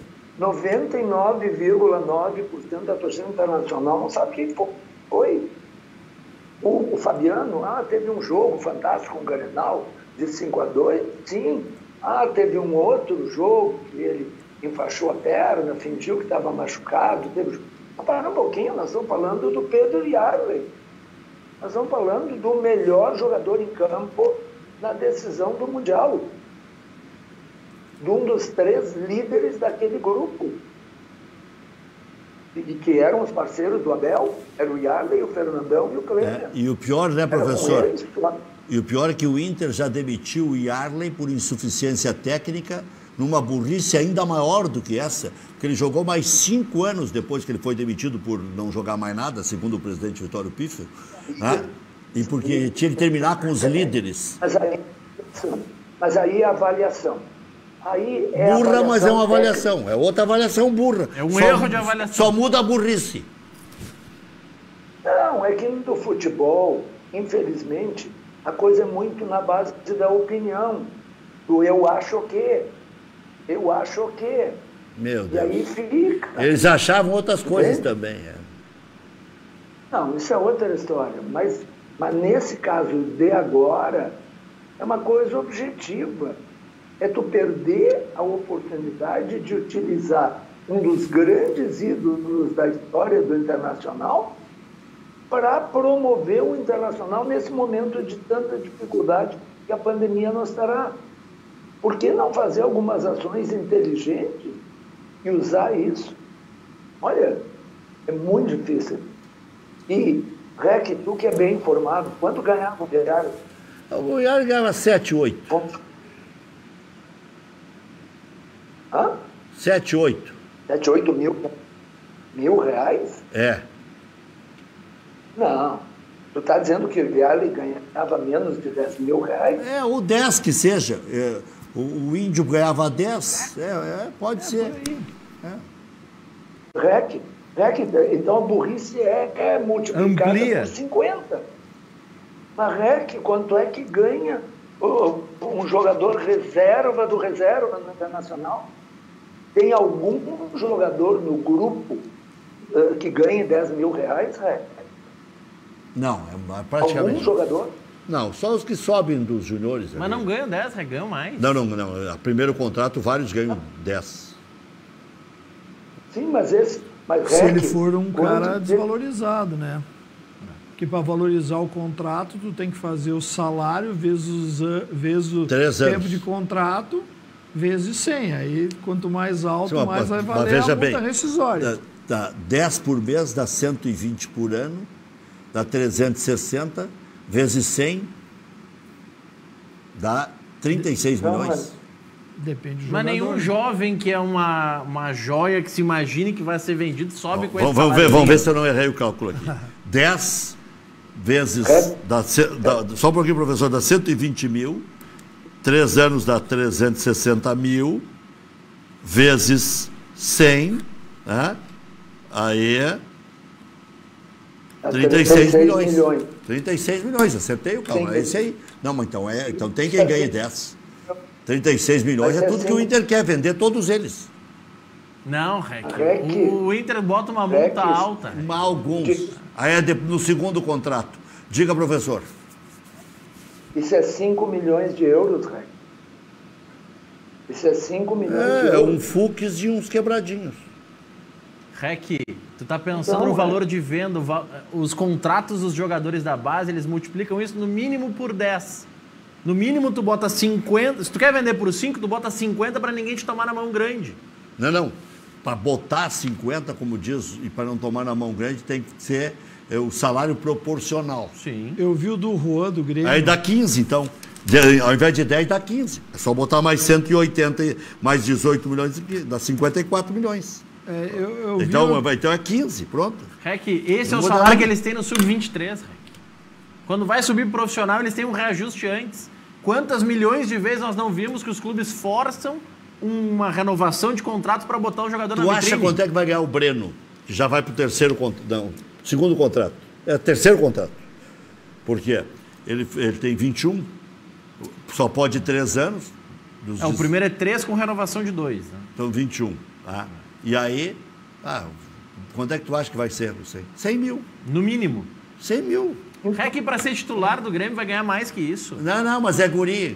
99,9% da torcida internacional não sabe quem foi. O Fabiano, teve um jogo fantástico com o Grenal de 5-2, sim. Teve um outro jogo que ele enfaixou a perna, fingiu que estava machucado. Para um pouquinho, nós estamos falando do Pedro Yarley. Nós estamos falando do melhor jogador em campo na decisão do Mundial. De um dos 3 líderes daquele grupo. E que eram os parceiros do Abel, era o Yarley, o Fernandão e o Kleber. E o pior, né, professor? E o pior é que o Inter já demitiu o Yarley por insuficiência técnica, numa burrice ainda maior do que essa, porque ele jogou mais 5 anos depois que ele foi demitido por não jogar mais nada, segundo o presidente Vitório Piffer, né? E porque tinha que terminar com os líderes. Mas aí a avaliação. Burra, mas é uma avaliação. É outra avaliação burra. É um erro de avaliação. Só muda a burrice. Não, é que no futebol, infelizmente, a coisa é muito na base da opinião. Do eu acho que. Eu acho que. Meu Deus. E aí fica. Eles achavam outras coisas também. Não, isso é outra história. Mas nesse caso de agora, é uma coisa objetiva. É tu perder a oportunidade de utilizar um dos grandes ídolos da história do Internacional para promover o Internacional nesse momento de tanta dificuldade que a pandemia nos trará. Por que não fazer algumas ações inteligentes e usar isso? Olha, é muito difícil. E, Rec, tu que é bem informado, quanto ganhava o Yarley? O Yarley ganhava 7, 8. 7, 8. 7, 8 mil reais? É. Não. Tu está dizendo que o Yarley ganhava menos de 10 mil reais? Ou 10 que seja. O Índio ganhava 10. Pode ser. Rec, então a burrice é multiplicada por 50. Mas, Rec, quanto é que ganha um jogador reserva do reserva no Internacional? Tem algum jogador no grupo que ganhe 10 mil reais, Rec? Não, é praticamente... Algum jogador? Não, só os que sobem dos juniores. Mas não ganham 10, ganham mais. Não. Primeiro contrato, vários ganham 10. Sim, mas esse... Se ele for um cara desvalorizado, né? Porque para valorizar o contrato, tu tem que fazer o salário vezes o tempo de contrato vezes 100. Aí, quanto mais alto, mais vai valer veja a multa bem, rescisória. Dá 10 por mês, dá 120 por ano, dá 360, vezes 100, dá 36 milhões. Depende do Mas jogador. nenhum jovem que é uma joia que se imagine que vai ser vendido sobe com esse Vamos ver se eu não errei o cálculo aqui. 10 vezes... só um pouquinho, professor. Dá 120 mil. 3 anos dá 360 mil. Vezes 100. Né? Aí é... 36 milhões. 36 milhões, acertei o cálculo. É isso aí. Não, mas então tem quem ganhe 10. 36 milhões é tudo que o Inter quer vender, todos eles. Não, Rec. O Inter bota uma multa alta. Alguns. Aí é no segundo contrato. Diga, professor. Isso é 5 milhões de euros, Rec. Isso é 5 milhões de euros. É um Fux e uns quebradinhos. Rec, tu tá pensando no valor de venda, os contratos dos jogadores da base, eles multiplicam isso no mínimo por 10. No mínimo tu bota 50, se tu quer vender por 5, tu bota 50 para ninguém te tomar na mão grande. Não. Para botar 50, como diz, e para não tomar na mão grande, tem que ser o salário proporcional. Sim. Eu vi o do Juan, do Grêmio. Aí dá 15, então. Ao invés de 10, dá 15. É só botar mais 180, mais 18 milhões, dá 54 milhões. Então é 15, pronto. Rec, esse é o salário que eles têm no Sub-23, Rec. Quando vai subir pro profissional, eles têm um reajuste antes. Quantas milhões de vezes nós não vimos que os clubes forçam uma renovação de contrato para botar o jogador na vitrine? Tu acha quanto é que vai ganhar o Breno, que já vai pro terceiro contrato? Não, segundo contrato. É terceiro contrato. Por quê? Ele tem 21, só pode 3 anos. O primeiro é 3 com renovação de 2. Né? Então 21. E aí, quanto é que tu acha que vai ser? Não sei. 100 mil. No mínimo. 100 mil. Rec, para ser titular do Grêmio, vai ganhar mais que isso. Não, mas é guri.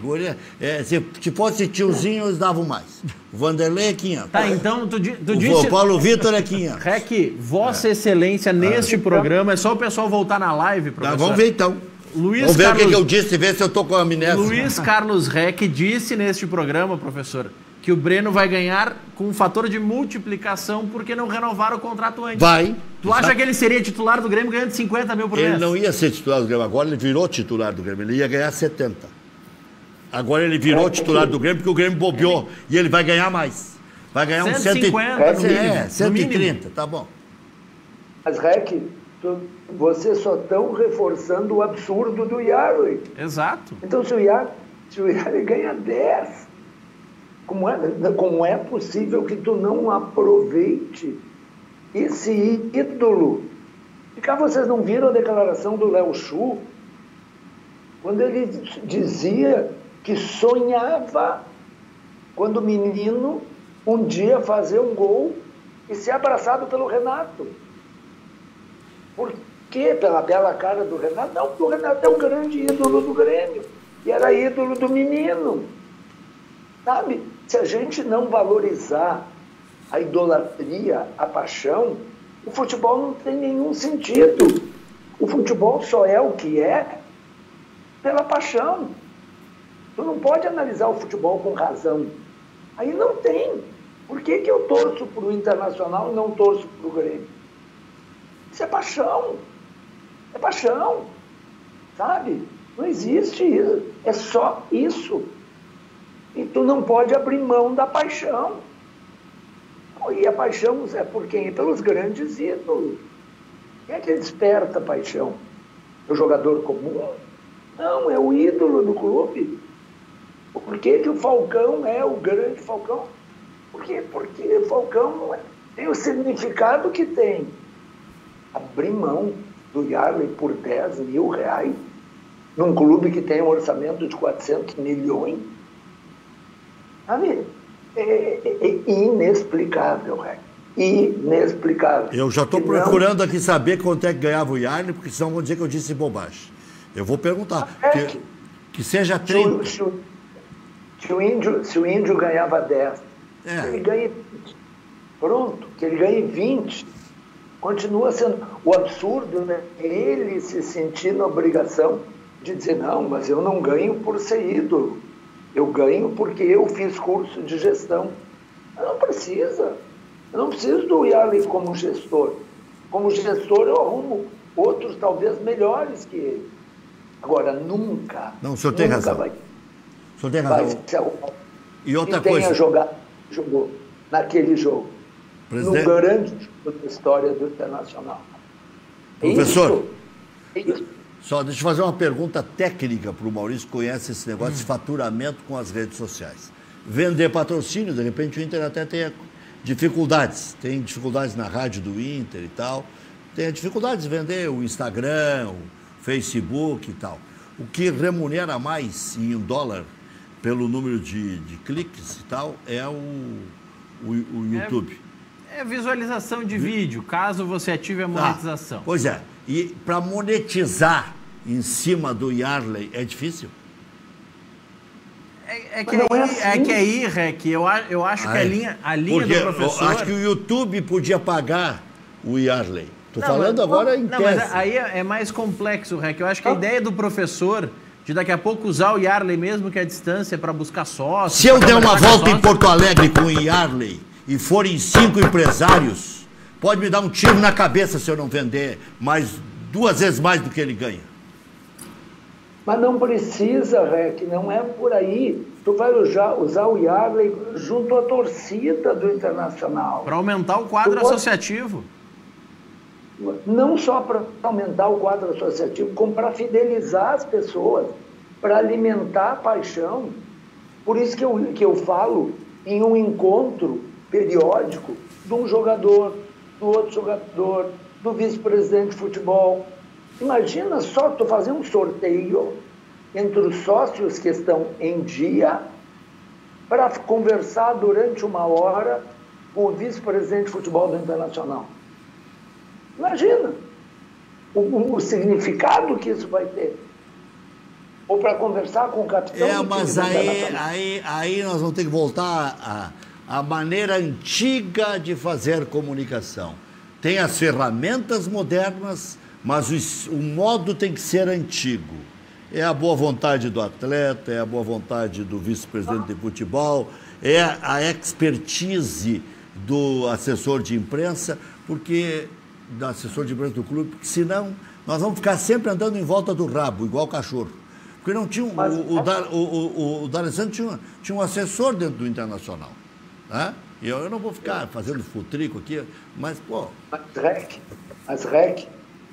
Se fosse tiozinho, eles davam mais. O Vanderlei é 500. Tá, então tu disse... O Paulo Vitor é 500. Rec, Vossa Excelência, neste programa, é só o pessoal voltar na live, professor. Vamos ver então. Vamos ver o que eu disse e ver se eu tô com a amnésia. Luiz Carlos Rec disse neste programa, professor, que o Breno vai ganhar com um fator de multiplicação porque não renovaram o contrato antes. Vai. Tu acha que ele seria titular do Grêmio ganhando 50 mil por mês? Ele não ia ser titular do Grêmio agora, ele virou titular do Grêmio. Ele ia ganhar 70. Agora ele virou titular do Grêmio porque o Grêmio bobeou e ele vai ganhar mais. Vai ganhar 150, uns 130, tá bom. Mas, Rec, vocês só estão reforçando o absurdo do Yarley. Exato. Então, se o Yarley ganha 10... Como é possível que tu não aproveite esse ídolo? Vocês não viram a declaração do Léo Chu? Quando ele dizia que sonhava, quando menino, um dia fazer um gol e ser abraçado pelo Renato. Por quê? Pela bela cara do Renato? Não, porque o Renato é um grande ídolo do Grêmio. E era ídolo do menino. Sabe? Se a gente não valorizar a idolatria, a paixão, o futebol não tem nenhum sentido. O futebol só é o que é pela paixão. Tu não pode analisar o futebol com razão. Aí não tem. Por que eu torço para o Internacional e não torço para o Grêmio? Isso é paixão. É paixão. Sabe? Não existe isso. É só isso. E tu não pode abrir mão da paixão. E a paixão é por quem? Pelos grandes ídolos. Quem é que desperta a paixão? É o jogador comum? Não, é o ídolo do clube. Por que o Falcão é o grande Falcão? Por quê? Porque o Falcão tem o significado que tem. Abrir mão do Yarley por 10 mil reais num clube que tem um orçamento de 400 milhões? É inexplicável, Rec. Inexplicável. Eu já estou procurando aqui saber quanto é que ganhava o Yarley, porque senão vão dizer que eu disse bobagem. Eu vou perguntar. Que seja 30. Se o índio ganhava 10, ele ganha 20. Pronto, que ele ganhe 20. Continua sendo... O absurdo, né? Ele se sentir na obrigação de dizer, não, mas eu não ganho por ser ídolo. Eu ganho porque eu fiz curso de gestão. Eu não precisa. Eu não preciso do Yarley como gestor. Como gestor, eu arrumo outros talvez melhores que ele. Agora, nunca. Não, o senhor tem razão. O senhor tem razão. E outra coisa. Jogou naquele jogo. No grande jogo da história do Internacional. Professor, isso. Só deixa eu fazer uma pergunta técnica para o Maurício, que conhece esse negócio de faturamento com as redes sociais. Vender patrocínio, de repente o Inter até tem dificuldades. Tem dificuldades na rádio do Inter e tal. Tem dificuldades de vender o Instagram, o Facebook e tal. O que remunera mais em dólar pelo número de cliques e tal é o YouTube. É visualização de vídeo, caso você ative a monetização. Pois é. E para monetizar em cima do Yarley é difícil? É que aí, Rec, eu acho que a linha do professor... Eu acho que o YouTube podia pagar o Yarley. Estou falando agora em tese. Mas aí é mais complexo, Rec. Eu acho que a ideia do professor de daqui a pouco usar o Yarley mesmo que a distância para buscar sócios... Se eu der uma volta em Porto Alegre com o Yarley e forem 5 empresários, pode me dar um tiro na cabeça se eu não vender mais 2 vezes mais do que ele ganha. Mas não precisa, Rec, não é por aí. Tu vai usar o Yarley junto à torcida do Internacional. Para aumentar o quadro associativo. Não só para aumentar o quadro associativo, como para fidelizar as pessoas, para alimentar a paixão. Por isso que eu falo em um encontro periódico de um jogador, do outro jogador, do vice-presidente de futebol. Imagina só tu fazer um sorteio entre os sócios que estão em dia para conversar durante 1 hora com o vice-presidente de futebol do Internacional. Imagina o significado que isso vai ter. Ou para conversar com o capitão. Mas aí nós vamos ter que voltar à maneira antiga de fazer comunicação. Tem as ferramentas modernas, mas o modo tem que ser antigo. É a boa vontade do atleta, é a boa vontade do vice-presidente de futebol, é a expertise do assessor de imprensa, do assessor de imprensa do clube, porque senão nós vamos ficar sempre andando em volta do rabo, igual cachorro. Porque não tinha o D'Alessandro tinha um assessor dentro do Internacional. Né? E eu não vou ficar fazendo futrico aqui, mas, pô... Mas, Rec,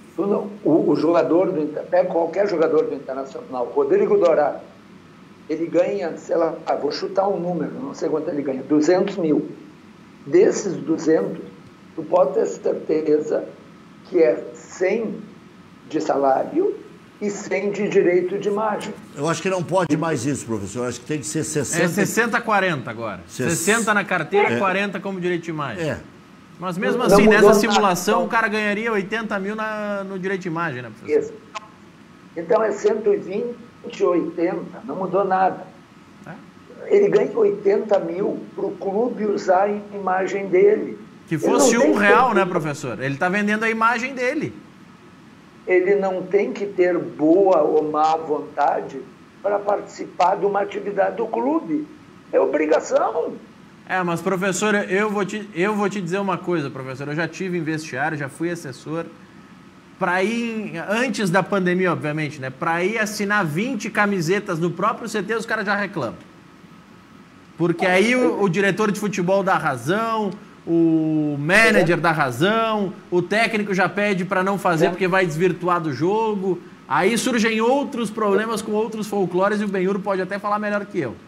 o jogador do Inter, pega qualquer jogador do Internacional, Rodrigo Dourado, ele ganha, sei lá, vou chutar um número, não sei quanto ele ganha, 200 mil. Desses 200, tu pode ter certeza que é 100 de salário e 100 de direito de imagem. Eu acho que não pode mais isso, professor. Eu acho que tem que ser 60... É 60-40 agora. 60 na carteira e 40 como direito de imagem. Mas mesmo assim, nessa simulação, o cara ganharia 80 mil no direito de imagem, né, professor? Isso. Então é 120 e 80, não mudou nada. Ele ganha 80 mil para o clube usar a imagem dele. Que fosse R$1, né, professor? Ele está vendendo a imagem dele. Ele não tem que ter boa ou má vontade para participar de uma atividade do clube. É obrigação. Mas, professor, eu vou te dizer uma coisa, professor. Eu já tive em vestiário, já fui assessor. Para ir, antes da pandemia, obviamente, né? Para ir assinar 20 camisetas no próprio CT, os caras já reclamam. Porque aí o diretor de futebol dá razão, o manager dá razão, o técnico já pede para não fazer porque vai desvirtuar do jogo. Aí surgem outros problemas com outros folclores e o Benhur pode até falar melhor que eu.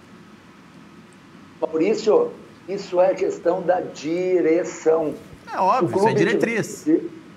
Maurício, isso é questão da direção. É óbvio, isso é diretriz.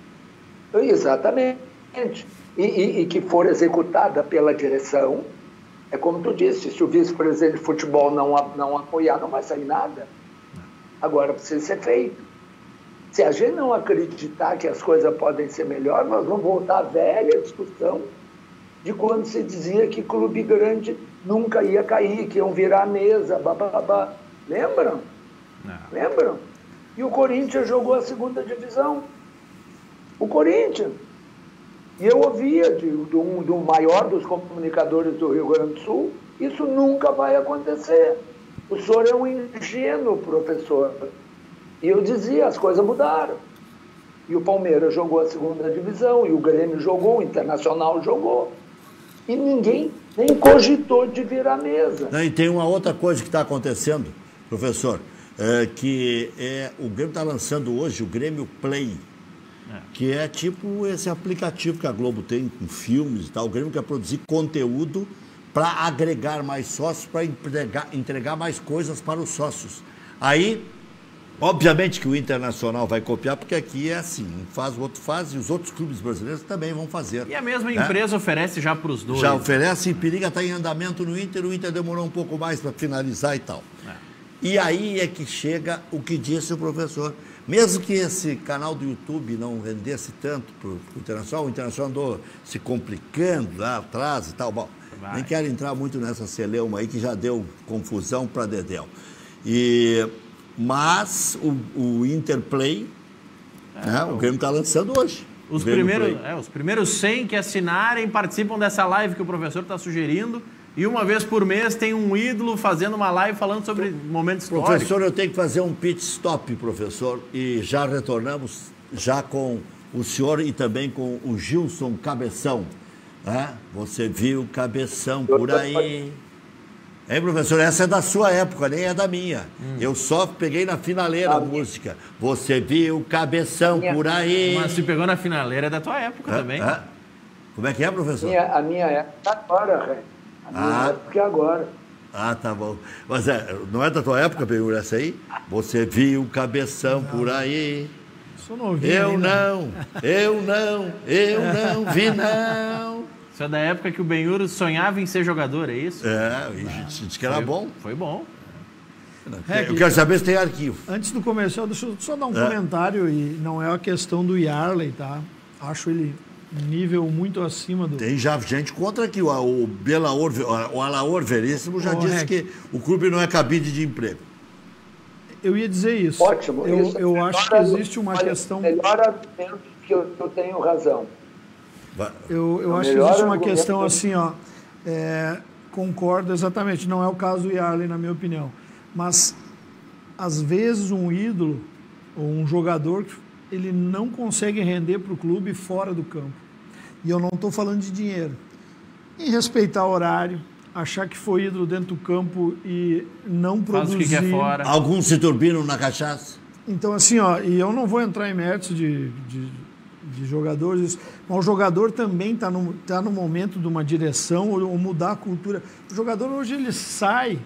Exatamente. E que for executada pela direção, é como tu disse, se o vice-presidente de futebol não apoiar, não vai sair nada. Agora precisa ser feito. Se a gente não acreditar que as coisas podem ser melhor, nós vamos voltar à velha discussão de quando se dizia que clube grande nunca ia cair, que iam virar a mesa, bababá. Lembram? Não. Lembram? E o Corinthians jogou a 2ª divisão. O Corinthians. E eu ouvia do maior dos comunicadores do Rio Grande do Sul, Isso nunca vai acontecer. O senhor é um ingênuo, professor. E eu dizia, as coisas mudaram. E o Palmeiras jogou a segunda divisão, e o Grêmio jogou, o Internacional jogou. E ninguém nem cogitou de virar a mesa. E tem uma outra coisa que está acontecendo, professor, que o Grêmio está lançando hoje o Grêmio Play, que é tipo esse aplicativo que a Globo tem com filmes e tal. O Grêmio quer produzir conteúdo para agregar mais sócios, para entregar mais coisas para os sócios. Aí, obviamente que o Internacional vai copiar, porque aqui é assim, um faz, o outro faz, e os outros clubes brasileiros também vão fazer. E a mesma empresa oferece já para os dois. Já oferece, e Periga está em andamento no Inter, o Inter demorou um pouco mais para finalizar e tal. E aí é que chega o que disse o professor. Mesmo que esse canal do YouTube não rendesse tanto para o Internacional, o Internacional andou se complicando lá atrás e tal. Bom, nem quero entrar muito nessa celeuma aí que já deu confusão para Dedéu. Mas o Interplay, o Grêmio está lançando hoje. Os primeiros 100 que assinarem participam dessa live que o professor está sugerindo. E uma vez por mês tem um ídolo fazendo uma live falando sobre momentos históricos. Professor, eu tenho que fazer um pit stop, professor. E já retornamos já com o senhor e também com o Gilson Cabeção. Você viu Cabeção por aí? Hein, professor? Essa é da sua época, nem é da minha. Eu só peguei na finaleira a música. Você viu Cabeção por aí? Mas se pegou na finaleira é da tua época também. Como é que é, professor? A minha época agora, Ré. A minha época é agora. Tá bom. Mas não é da tua época, Benhur, essa aí? Você viu Cabeção por aí? Sou novinho. Eu não vi, não. Isso é da época que o Benhur sonhava em ser jogador, é isso? E a gente disse que era bom. Foi bom. Eu quero saber se tem arquivo. Antes do comercial, deixa eu só dar um comentário, e não é a questão do Yarley, tá? Acho ele nível muito acima do... Tem já gente contra aqui. O Alaor Veríssimo já disse que o clube não é cabide de emprego. Eu ia dizer isso. Ótimo. Eu acho que existe uma questão... Melhor argumento que eu tenho razão. Eu acho que existe uma questão assim, concordo exatamente, não é o caso do Yarley, na minha opinião. Mas, às vezes, um ídolo ou um jogador, ele não consegue render para o clube fora do campo. E eu não estou falando de dinheiro. Em respeitar o horário, achar que foi ídolo dentro do campo e não produzir... Faz o que quer fora. Alguns se turbinam na cachaça. Então, assim, e eu não vou entrar em méritos de jogadores, mas o jogador também está no momento de uma direção ou mudar a cultura. O jogador hoje ele sai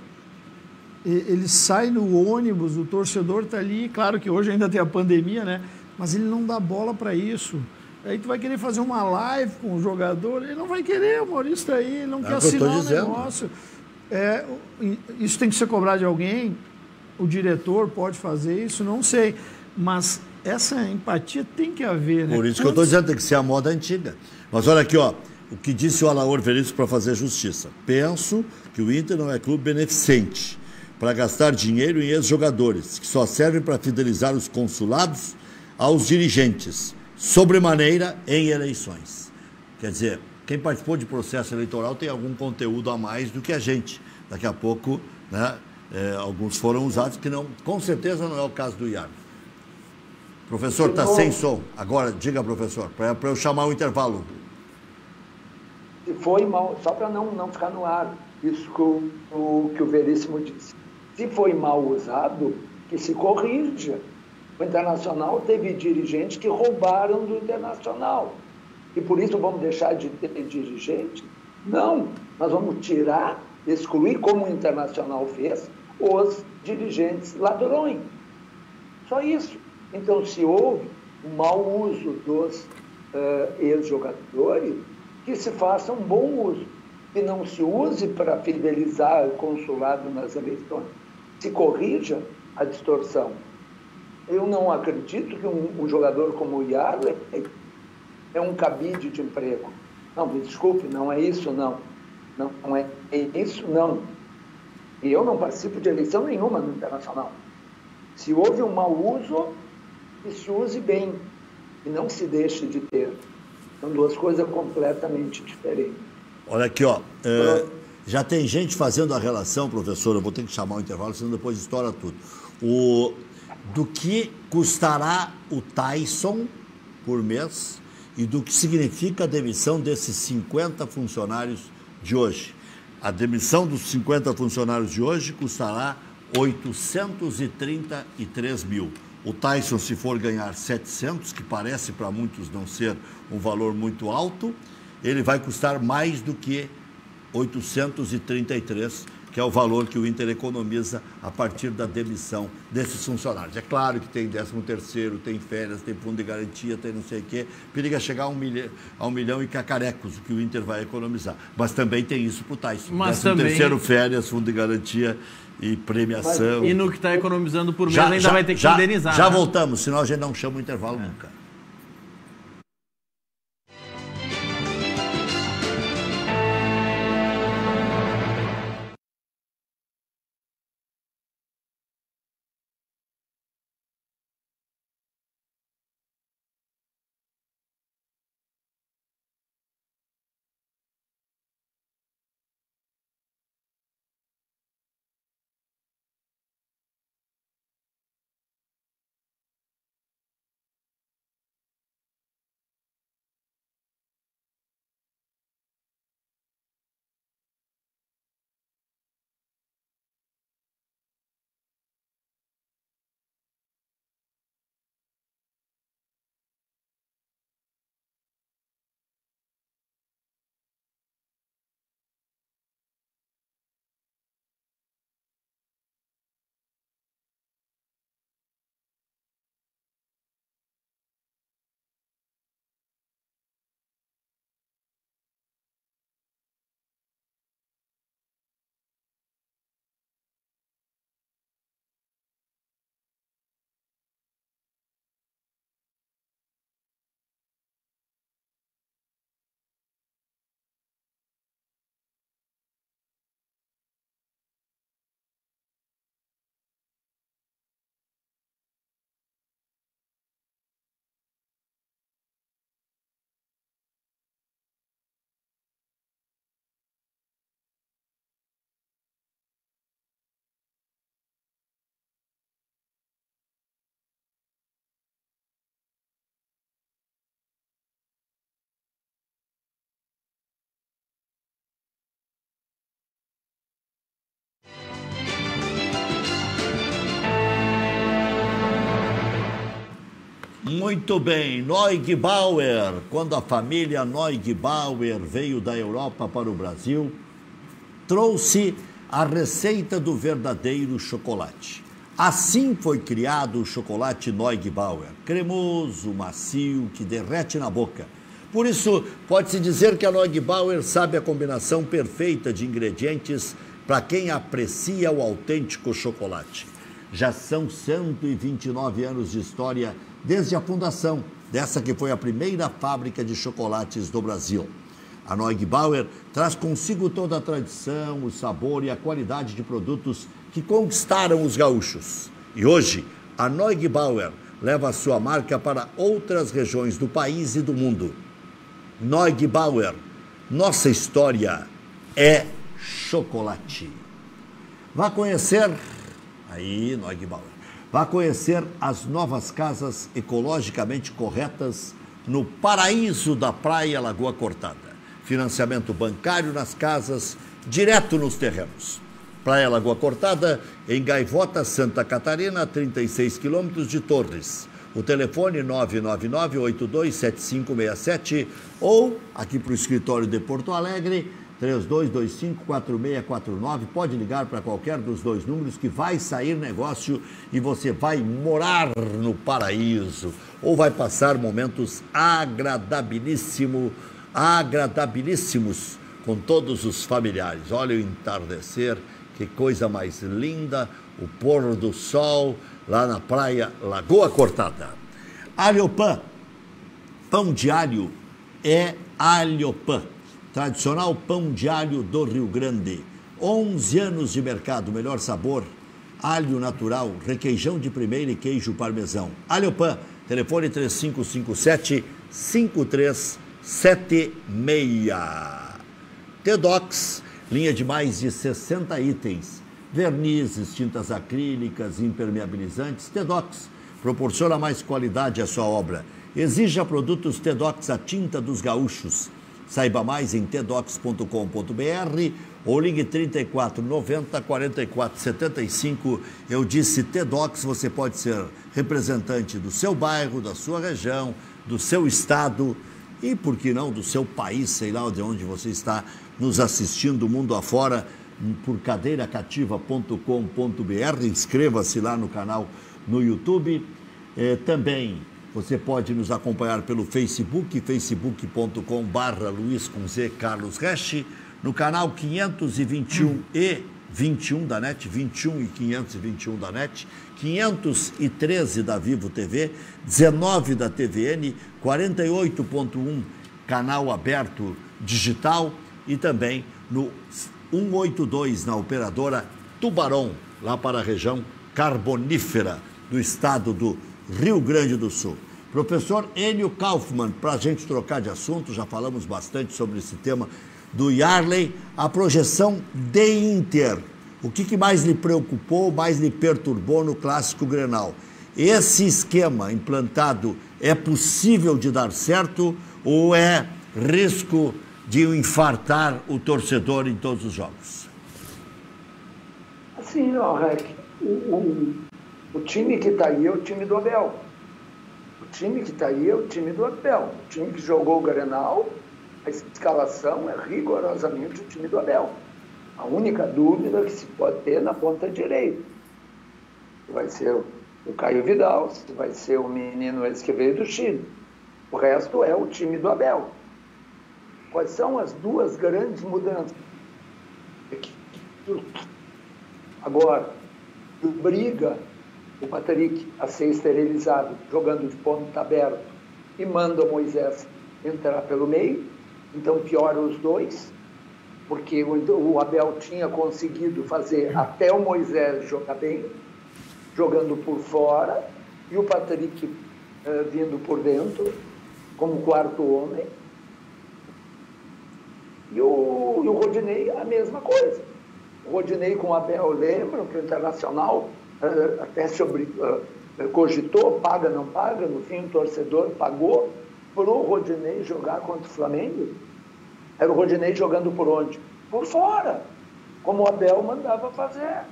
no ônibus, o torcedor está ali, claro que hoje ainda tem a pandemia, né? Mas ele não dá bola para isso. Aí tu vai querer fazer uma live com o jogador, ele não vai querer, o Maurício está aí, ele não quer assinar o negócio. Isso tem que ser cobrado de alguém, o diretor pode fazer isso, não sei, mas essa empatia tem que haver, né? Por isso que eu estou dizendo, tem que ser a moda antiga. Mas olha aqui, o que disse o Alaor Veríssimo para fazer justiça. Penso que o Inter não é clube beneficente para gastar dinheiro em ex-jogadores, que só servem para fidelizar os consulados aos dirigentes, sobremaneira em eleições. Quer dizer, quem participou de processo eleitoral tem algum conteúdo a mais do que a gente. Daqui a pouco, né, alguns foram usados que não, com certeza não é o caso do Iago. Professor, está sem som. Agora, diga, professor, para eu chamar o intervalo. Se foi mal, só para não ficar no ar, isso que o Veríssimo disse. Se foi mal usado, que se corrija. O Internacional teve dirigentes que roubaram do Internacional. E por isso vamos deixar de ter dirigente? Não, nós vamos tirar, excluir, como o Internacional fez, os dirigentes ladrões. Só isso. Então, se houve um mau uso dos ex-jogadores, que se faça um bom uso. E não se use para fidelizar o consulado nas eleições. Se corrija a distorção. Eu não acredito que um jogador como o Yarley é um cabide de emprego. Não, me desculpe, não é isso, não. Não é isso, não. E eu não participo de eleição nenhuma no Internacional. Se houve um mau uso, que se use bem e não se deixe de ter. São duas coisas completamente diferentes. Olha aqui, Já tem gente fazendo a relação, professor, eu vou ter que chamar o intervalo, senão depois estoura tudo. Do que custará o Tyson por mês e do que significa a demissão desses 50 funcionários de hoje. A demissão dos 50 funcionários de hoje custará 833 mil. O Tyson, se for ganhar 700, que parece para muitos não ser um valor muito alto, ele vai custar mais do que 833, que é o valor que o Inter economiza a partir da demissão desses funcionários. É claro que tem 13º, tem férias, tem fundo de garantia, tem não sei o quê. Periga chegar a 1 milhão e cacarecos, o que o Inter vai economizar. Mas também tem isso para o Tyson. Mas também... 13º, férias, fundo de garantia e premiação. E no que está economizando por mês ainda vai ter que indenizar. Já voltamos, senão a gente não chama o intervalo nunca. Muito bem, Neugebauer. Quando a família Neugebauer veio da Europa para o Brasil, trouxe a receita do verdadeiro chocolate. Assim foi criado o chocolate Neugebauer, cremoso, macio, que derrete na boca. Por isso, pode-se dizer que a Neugebauer sabe a combinação perfeita de ingredientes para quem aprecia o autêntico chocolate. Já são 129 anos de história desde a fundação dessa que foi a primeira fábrica de chocolates do Brasil. A Neugebauer traz consigo toda a tradição, o sabor e a qualidade de produtos que conquistaram os gaúchos. E hoje, a Neugebauer leva a sua marca para outras regiões do país e do mundo. Neugebauer, nossa história é chocolate. Vá conhecer, aí, Neugebauer, vá conhecer as novas casas ecologicamente corretas no paraíso da Praia Lagoa Cortada. Financiamento bancário nas casas, direto nos terrenos. Praia Lagoa Cortada, em Gaivota, Santa Catarina, 36 quilômetros de Torres. O telefone 999-827567 ou aqui para o escritório de Porto Alegre, 3225-4649. Pode ligar para qualquer dos dois números que vai sair negócio e você vai morar no paraíso ou vai passar momentos agradabilíssimos com todos os familiares. Olha o entardecer, que coisa mais linda, o pôr do sol lá na praia Lagoa Cortada. Alhopan, pão de alho é Alhopan. Tradicional pão de alho do Rio Grande. 11 anos de mercado, melhor sabor, alho natural, requeijão de primeira e queijo parmesão. Alhopan, telefone 3557-5376. Tedox linha de mais de 60 itens. Vernizes, tintas acrílicas, impermeabilizantes. Tedox proporciona mais qualidade à sua obra. Exija produtos Tedox, a tinta dos gaúchos. Saiba mais em tedox.com.br ou ligue 34 90 44 75. Eu disse Tedox, você pode ser representante do seu bairro, da sua região, do seu estado e, por que não, do seu país, sei lá de onde você está nos assistindo, mundo afora, por cadeiracativa.com.br. Inscreva-se lá no canal no YouTube. Também você pode nos acompanhar pelo Facebook, facebook.com/Luiz com Z Carlos Resch, no canal 521 e 21 da NET, 21 e 521 da NET, 513 da Vivo TV, 19 da TVN, 48.1 canal aberto digital e também no 182 na operadora Tubarão, lá para a região carbonífera do estado do Rio Grande do Sul. Professor Enio Kaufmann, para a gente trocar de assunto, já falamos bastante sobre esse tema do Yarley, a projeção de Inter. O que mais lhe preocupou, mais lhe perturbou no Clássico Grenal? Esse esquema implantado é possível de dar certo ou é risco de infartar o torcedor em todos os jogos? Assim, Rec, o time que está aí é o time do Abel. O time que está aí é o time do Abel. O time que jogou o Grenal, a escalação é rigorosamente o time do Abel. A única dúvida que se pode ter na ponta direita vai ser o Caio Vidal, se vai ser o menino esse que veio do Chile. O resto é o time do Abel. Quais são as duas grandes mudanças? Agora, obriga o Patrick a ser esterilizado, jogando de ponta aberto, e manda o Moisés entrar pelo meio, então piora os dois, porque o Abel tinha conseguido fazer até o Moisés jogar bem, jogando por fora, e o Patrick vindo por dentro, como quarto homem. E o Rodinei, a mesma coisa. O Rodinei com o Abel, lembra que o Internacional até cogitou, paga, não paga, no fim o torcedor pagou para o Rodinei jogar contra o Flamengo. Era o Rodinei jogando por onde? Por fora, como o Abel mandava fazer.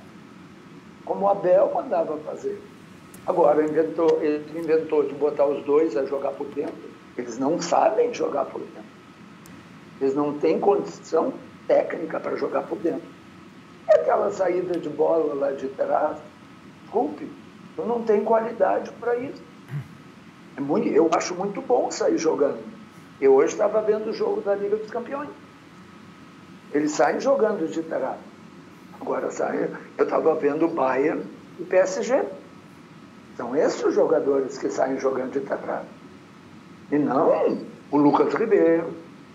Agora, ele inventou de botar os dois a jogar por dentro. Eles não sabem jogar por dentro. Eles não têm condição técnica para jogar por dentro. E aquela saída de bola lá de trás, desculpe, eu não tenho qualidade para isso. Eu acho muito bom sair jogando. Eu hoje estava vendo o jogo da Liga dos Campeões. Eles saem jogando de trás. Agora eu estava vendo o Bayern e o PSG. São esses os jogadores que saem jogando de trás. E não o Lucas Ribeiro.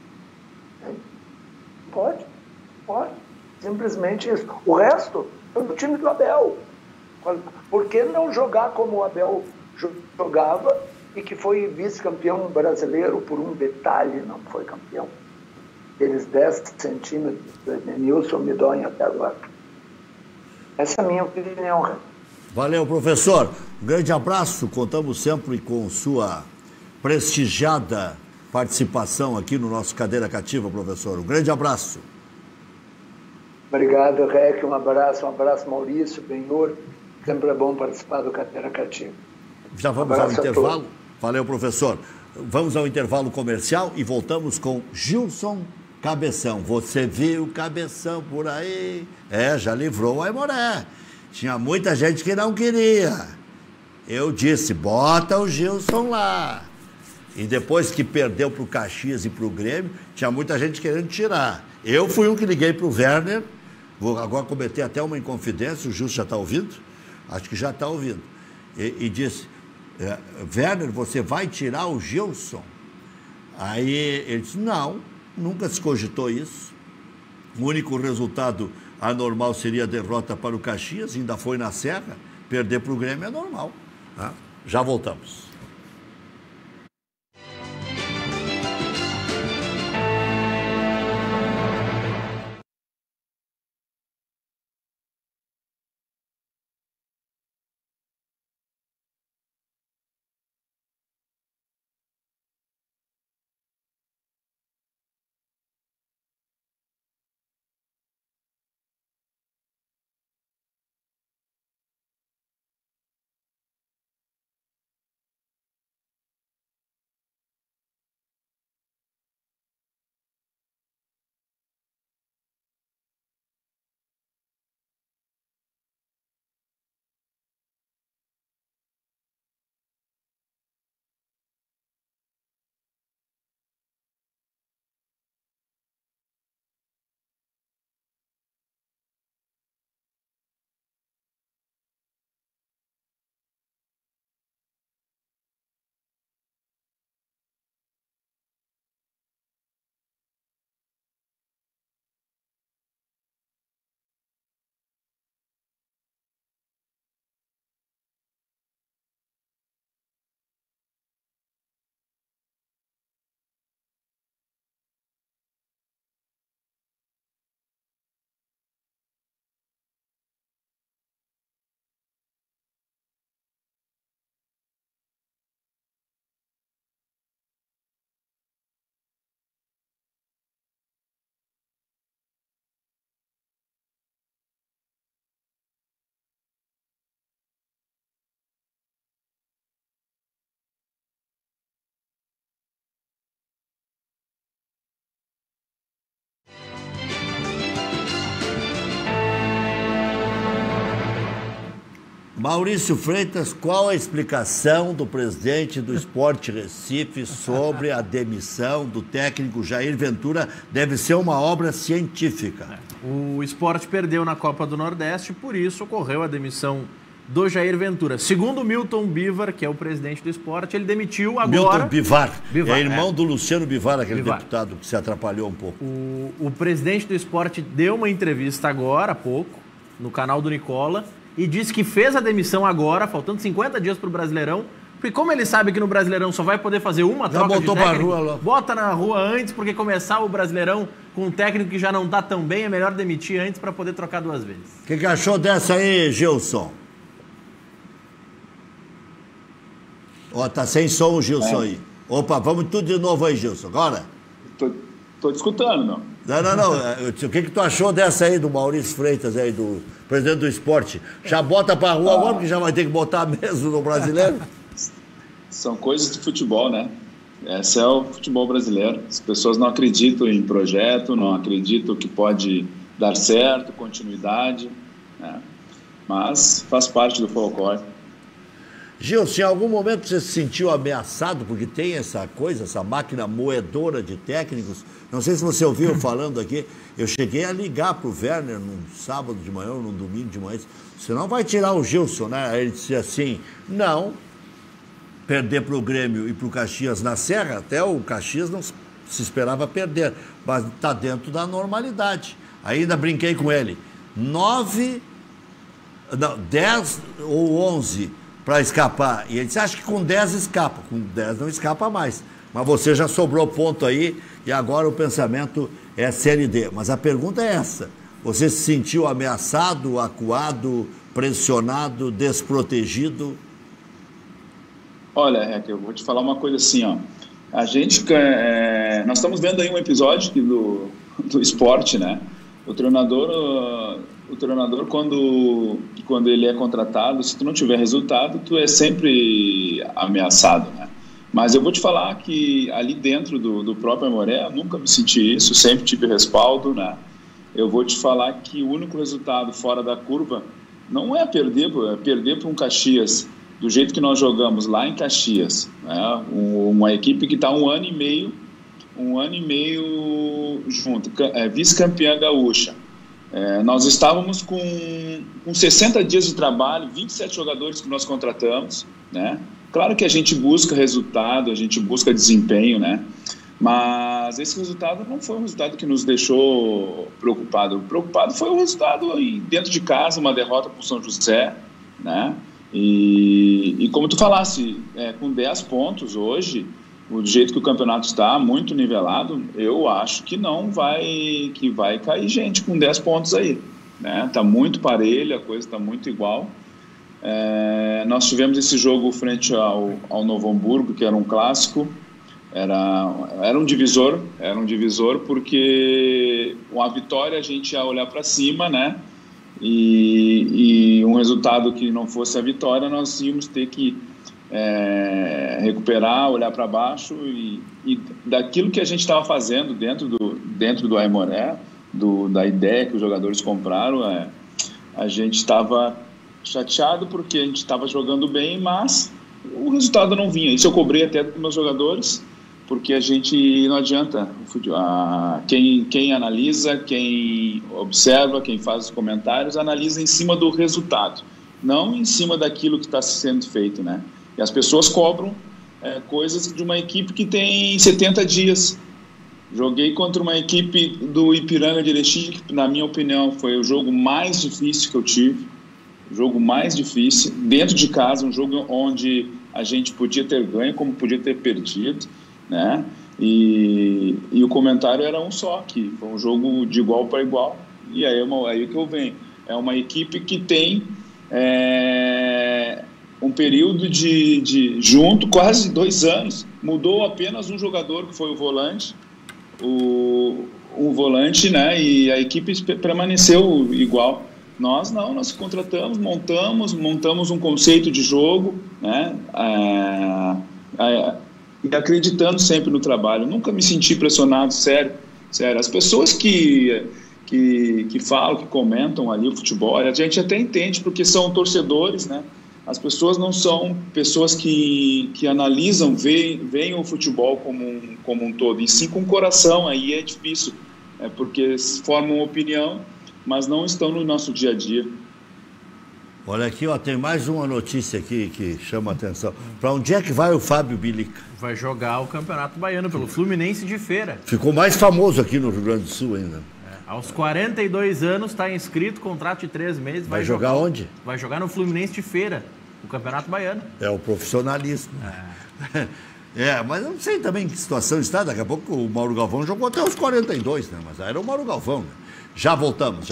Pode. Simplesmente isso. O resto é o time do Abel. Por que não jogar como o Abel jogava e que foi vice-campeão brasileiro por um detalhe, não foi campeão? Aqueles 10 centímetros de Nilson me doem até agora. Essa é a minha opinião. Valeu, professor. Um grande abraço. Contamos sempre com sua prestigiada participação aqui no nosso Cadeira Cativa, professor. Um grande abraço. Obrigado, Rec. Um abraço, Maurício, Benhur. Sempre é bom participar do Cadeira Cativa. Já vamos ao intervalo. Valeu, professor. Vamos ao intervalo comercial e voltamos com Gilson Cabeção. Você viu Cabeção por aí? Já livrou o Aimoré. Tinha muita gente que não queria. Eu disse, bota o Gilson lá. E depois que perdeu para o Caxias e para o Grêmio, tinha muita gente querendo tirar. Eu fui um que liguei para o Werner, vou agora cometer até uma inconfidência, o Gilson já está ouvindo? Acho que já está ouvindo. E disse, Werner, você vai tirar o Gilson? Aí ele disse, não, nunca se cogitou isso. O único resultado anormal seria a derrota para o Caxias, ainda foi na Serra, perder para o Grêmio é normal. Tá? Já voltamos. Maurício Freitas, qual a explicação do presidente do Sport Recife sobre a demissão do técnico Jair Ventura? Deve ser uma obra científica. O Sport perdeu na Copa do Nordeste, por isso ocorreu a demissão do Jair Ventura. Segundo o Milton Bivar, que é o presidente do Sport, ele demitiu agora... Milton Bivar, é irmão do Luciano Bivar, aquele deputado que se atrapalhou um pouco. O presidente do Sport deu uma entrevista agora, há pouco, no canal do Nicola, e disse que fez a demissão agora, faltando 50 dias para o Brasileirão, porque como ele sabe que no Brasileirão só vai poder fazer uma troca de técnico, bota na rua antes, porque começar o Brasileirão com um técnico que já não está tão bem, é melhor demitir antes para poder trocar 2 vezes. O que achou dessa aí, Gilson? Ó, tá sem som o Gilson aí. Opa, vamos tudo de novo aí, Gilson, agora? Tô te escutando, não. Não. O que tu achou dessa aí do Maurício Freitas aí, do presidente do Sport? Já bota pra rua agora, porque já vai ter que botar mesmo no Brasileiro? São coisas de futebol, né? Esse é o futebol brasileiro. As pessoas não acreditam em projeto, não acreditam que pode dar certo, continuidade, né? Mas faz parte do folclore. Gilson, em algum momento você se sentiu ameaçado, porque tem essa coisa, essa máquina moedora de técnicos? Não sei se você ouviu falando aqui, eu cheguei a ligar para o Werner num sábado de manhã ou num domingo de manhã, você não vai tirar o Gilson, né? Aí ele disse assim, não, perder para o Grêmio e para o Caxias na Serra, até o Caxias não se esperava perder, mas está dentro da normalidade. Ainda brinquei com ele, 10 ou 11 para escapar. E ele disse, acho que com 10 escapa. Com 10 não escapa mais. Mas você já sobrou ponto aí e agora o pensamento é CLD. Mas a pergunta é essa. Você se sentiu ameaçado, acuado, pressionado, desprotegido? Olha, eu vou te falar uma coisa assim, ó. A gente... nós estamos vendo aí um episódio do esporte, né? O treinador, quando ele é contratado, se tu não tiver resultado, tu é sempre ameaçado, né? Mas eu vou te falar que ali dentro do próprio Aimoré, eu nunca me senti isso, sempre tive respaldo, né? Eu vou te falar que o único resultado fora da curva não é perder para um Caxias, do jeito que nós jogamos lá em Caxias, né? Uma equipe que está um ano e meio junto, vice-campeã gaúcha. Nós estávamos com 60 dias de trabalho, 27 jogadores que nós contratamos, né? Claro que a gente busca resultado, a gente busca desempenho, né? Mas esse resultado não foi um resultado que nos deixou preocupado. Preocupado foi o resultado dentro de casa, uma derrota para o São José, né? E como tu falasse, com 10 pontos hoje, do jeito que o campeonato está, muito nivelado, eu acho que vai cair gente com 10 pontos aí, né? Tá muito parelho, a coisa está muito igual. Nós tivemos esse jogo frente ao Novo Hamburgo, que era um clássico, era um divisor porque com a vitória a gente ia olhar para cima, né? E um resultado que não fosse a vitória, nós íamos ter que recuperar, olhar para baixo e daquilo que a gente estava fazendo dentro do Aimoré, da ideia que os jogadores compraram, a gente estava chateado porque a gente estava jogando bem, mas o resultado não vinha. Isso eu cobrei até dos meus jogadores, porque a gente não adianta. Quem analisa, quem observa, quem faz os comentários, analisa em cima do resultado, não em cima daquilo que está sendo feito, né? E as pessoas cobram coisas de uma equipe que tem 70 dias. Joguei contra uma equipe do Ipiranga de Erechim, que, na minha opinião, foi o jogo mais difícil que eu tive. O jogo mais difícil, dentro de casa, um jogo onde a gente podia ter ganho, como podia ter perdido, né? E o comentário era um só, que foi um jogo de igual para igual. E aí que eu venho. É uma equipe que tem um período de junto, quase 2 anos. Mudou apenas um jogador, que foi o volante. O volante, né? E a equipe permaneceu igual. Nós não, nós contratamos, montamos um conceito de jogo, né? E acreditando sempre no trabalho. Nunca me senti pressionado, sério. As pessoas que falam, que comentam ali o futebol, a gente até entende, porque são torcedores, né? as pessoas não são pessoas que analisam, veem o futebol como um todo, e sim com o coração. Aí é difícil, porque formam opinião, mas não estão no nosso dia a dia. Olha aqui, ó, tem mais uma notícia aqui que chama a atenção. Para onde é que vai o Fábio Bilica? Vai jogar o Campeonato Baiano pelo Fluminense de Feira. Ficou mais famoso aqui no Rio Grande do Sul ainda. Aos 42 anos, está inscrito, contrato de 3 meses. Vai jogar onde? Vai jogar no Fluminense de Feira, o Campeonato Baiano. É o profissionalismo. Mas eu não sei também em que situação está. Daqui a pouco o Mauro Galvão jogou até os 42, né? Mas era o Mauro Galvão, né? Já voltamos.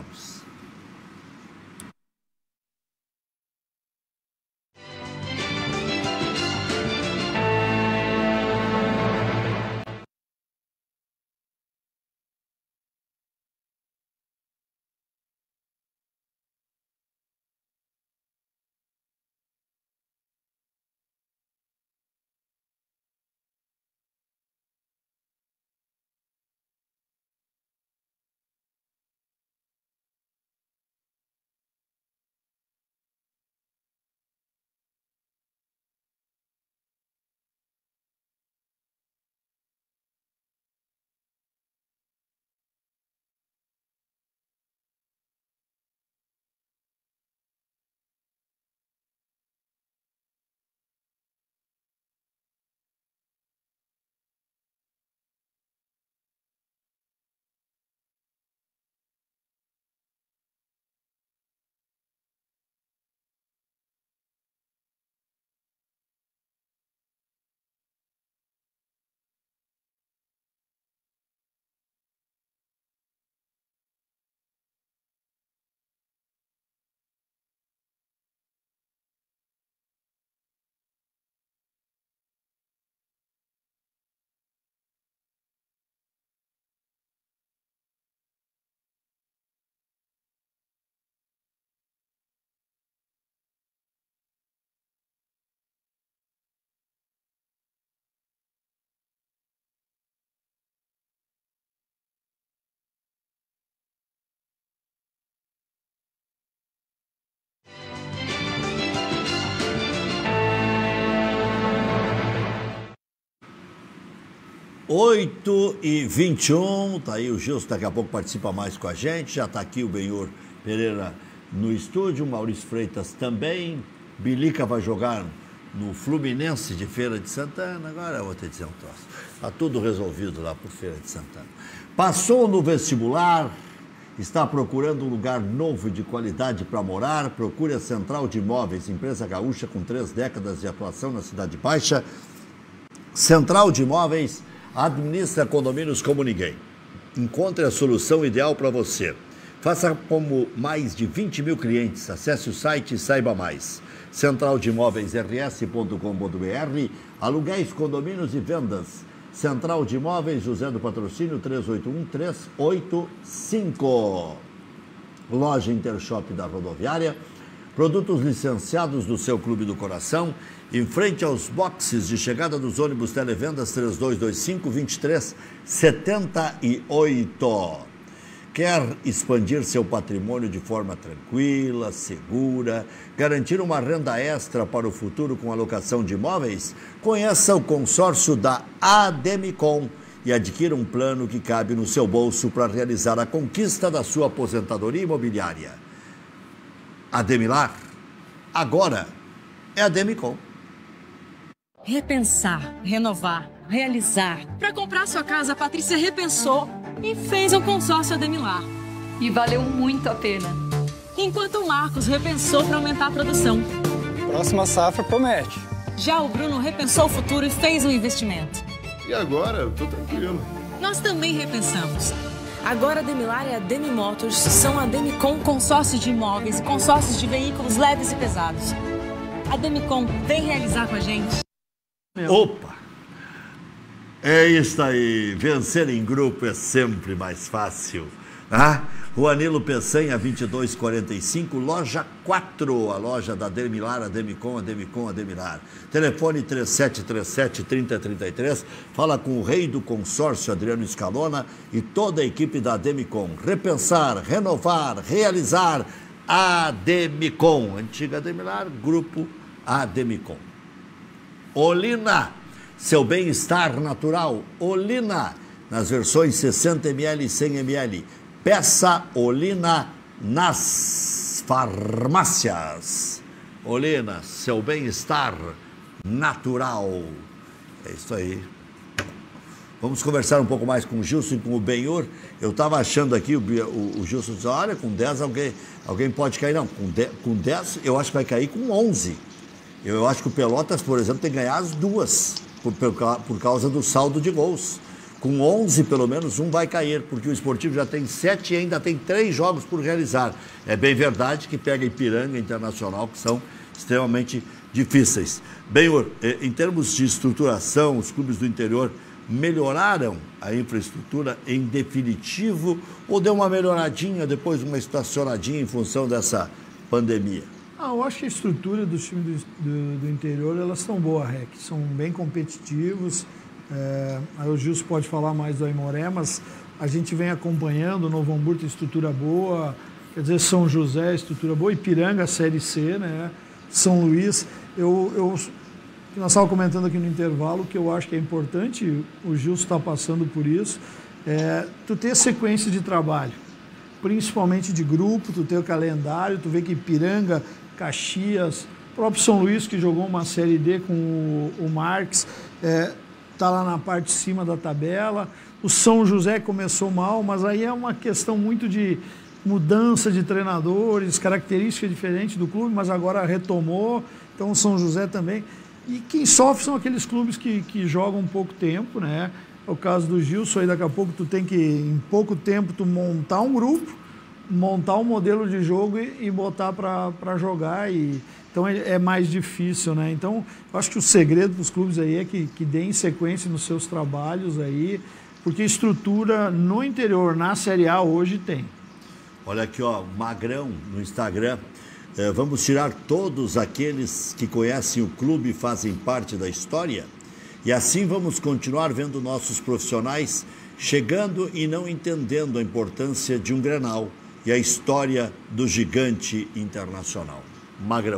8h21, tá aí o Gilson, daqui a pouco participa mais com a gente. Já está aqui o Benhur Pereira no estúdio, o Maurício Freitas também. Bilica vai jogar no Fluminense de Feira de Santana. Agora eu vou te dizer um troço. Está tudo resolvido lá por Feira de Santana. Passou no vestibular, está procurando um lugar novo de qualidade para morar? Procure a Central de Imóveis, empresa gaúcha com 3 décadas de atuação na Cidade Baixa. Central de Imóveis administra condomínios como ninguém. Encontre a solução ideal para você. Faça como mais de 20 mil clientes. Acesse o site e saiba mais. centraldeimoveirs.com.br. Aluguéis, condomínios e vendas. Central de Imóveis, José do Patrocínio, 381-385. Loja Intershop da Rodoviária. Produtos licenciados do seu Clube do Coração. Em frente aos boxes de chegada dos ônibus Televendas 3225-2378. Quer expandir seu patrimônio de forma tranquila, segura, garantir uma renda extra para o futuro com alocação de imóveis? Conheça o consórcio da Ademicon e adquira um plano que cabe no seu bolso para realizar a conquista da sua aposentadoria imobiliária. Ademilar, agora é Ademicon. Repensar, renovar, realizar. Para comprar sua casa, a Patrícia repensou e fez um consórcio Ademilar. E valeu muito a pena. Enquanto o Marcos repensou para aumentar a produção. Próxima safra promete. Já o Bruno repensou o futuro e fez um investimento. E agora? Eu tô tranquilo. Nós também repensamos. Agora a Ademilar e a Ademi Motors são a Ademicon consórcios de imóveis e consórcios de veículos leves e pesados. A Ademicon vem realizar com a gente. Opa! É isso aí. Vencer em grupo é sempre mais fácil. Rua Nilo Peçanha, 2245, loja 4, a loja da Ademilar, Ademicon, Ademilar. Telefone 3737-3033. Fala com o rei do consórcio, Adriano Escalona, e toda a equipe da Ademicon. Repensar, renovar, realizar. Ademicon, antiga Ademilar, Grupo Ademicon. Olina, seu bem-estar natural. Olina, nas versões 60 ml e 100 ml. Peça Olina nas farmácias. Olina, seu bem-estar natural. É isso aí. Vamos conversar um pouco mais com o Gilson e com o Benhur. Eu estava achando aqui, o Gilson disse, olha, com 10 alguém pode cair. Não, com 10 eu acho que vai cair com 11. Eu acho que o Pelotas, por exemplo, tem que ganhar as duas, por causa do saldo de gols. Com 11, pelo menos, um vai cair, porque o Esportivo já tem 7 e ainda tem 3 jogos por realizar. É bem verdade que pega Ipiranga e Internacional, que são extremamente difíceis. Benhur, em termos de estruturação, os clubes do interior melhoraram a infraestrutura em definitivo ou deu uma melhoradinha, depois uma estacionadinha em função dessa pandemia? Eu acho que a estrutura dos times do interior, elas são boas, Rec, são bem competitivos. Aí o Gilson pode falar mais do Aimoré, mas a gente vem acompanhando, o Novo Hamburgo tem estrutura boa, quer dizer, São José, estrutura boa, Ipiranga, Série C, né? São Luís, nós estávamos comentando aqui no intervalo que eu acho que é importante, o Gilson está passando por isso, tu ter sequência de trabalho, principalmente de grupo, tu ter o calendário, tu vê que Ipiranga, Caxias, o próprio São Luís, que jogou uma Série D com o Marques, está lá na parte de cima da tabela. O São José começou mal, mas aí é uma questão muito de mudança de treinadores, característica diferente do clube, mas agora retomou. Então o São José também. E quem sofre são aqueles clubes que jogam pouco tempo, né? É o caso do Gilson, aí daqui a pouco tu tem que, em pouco tempo, tu montar um grupo, montar um modelo de jogo e botar para jogar. Então é mais difícil, né? Então, eu acho que o segredo dos clubes aí é que deem sequência nos seus trabalhos aí, porque estrutura no interior, na Série A, hoje tem. Olha aqui, ó, Magrão no Instagram. Vamos tirar todos aqueles que conhecem o clube e fazem parte da história? E assim vamos continuar vendo nossos profissionais chegando e não entendendo a importância de um Grenal e a história do gigante internacional. Magrão.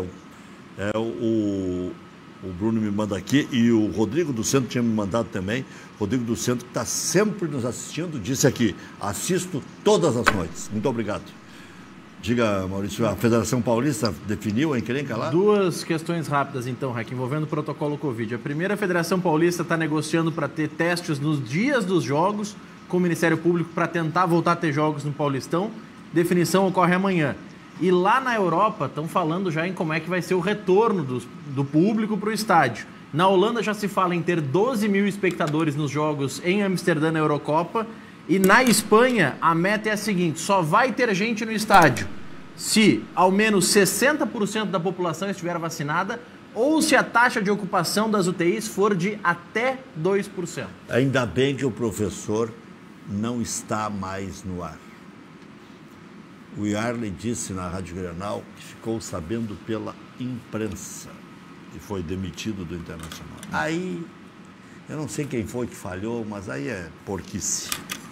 O Bruno me manda aqui e o Rodrigo do Centro tinha me mandado também. Rodrigo do Centro, que está sempre nos assistindo, disse aqui, assisto todas as noites. Muito obrigado. Diga, Maurício, a Federação Paulista definiu a encrenca lá? 2 questões rápidas, então, Raik, envolvendo o protocolo Covid. A primeira, a Federação Paulista está negociando para ter testes nos dias dos jogos com o Ministério Público para tentar voltar a ter jogos no Paulistão. Definição ocorre amanhã. E lá na Europa estão falando já em como é que vai ser o retorno do público para o estádio. Na Holanda já se fala em ter 12 mil espectadores nos jogos em Amsterdã na Eurocopa. E na Espanha a meta é a seguinte, só vai ter gente no estádio se ao menos 60% da população estiver vacinada ou se a taxa de ocupação das UTIs for de até 2%. Ainda bem que o professor não está mais no ar. O Yarley disse na Rádio Grenal que ficou sabendo pela imprensa que foi demitido do Internacional. Aí, eu não sei quem foi que falhou, mas aí é porquice.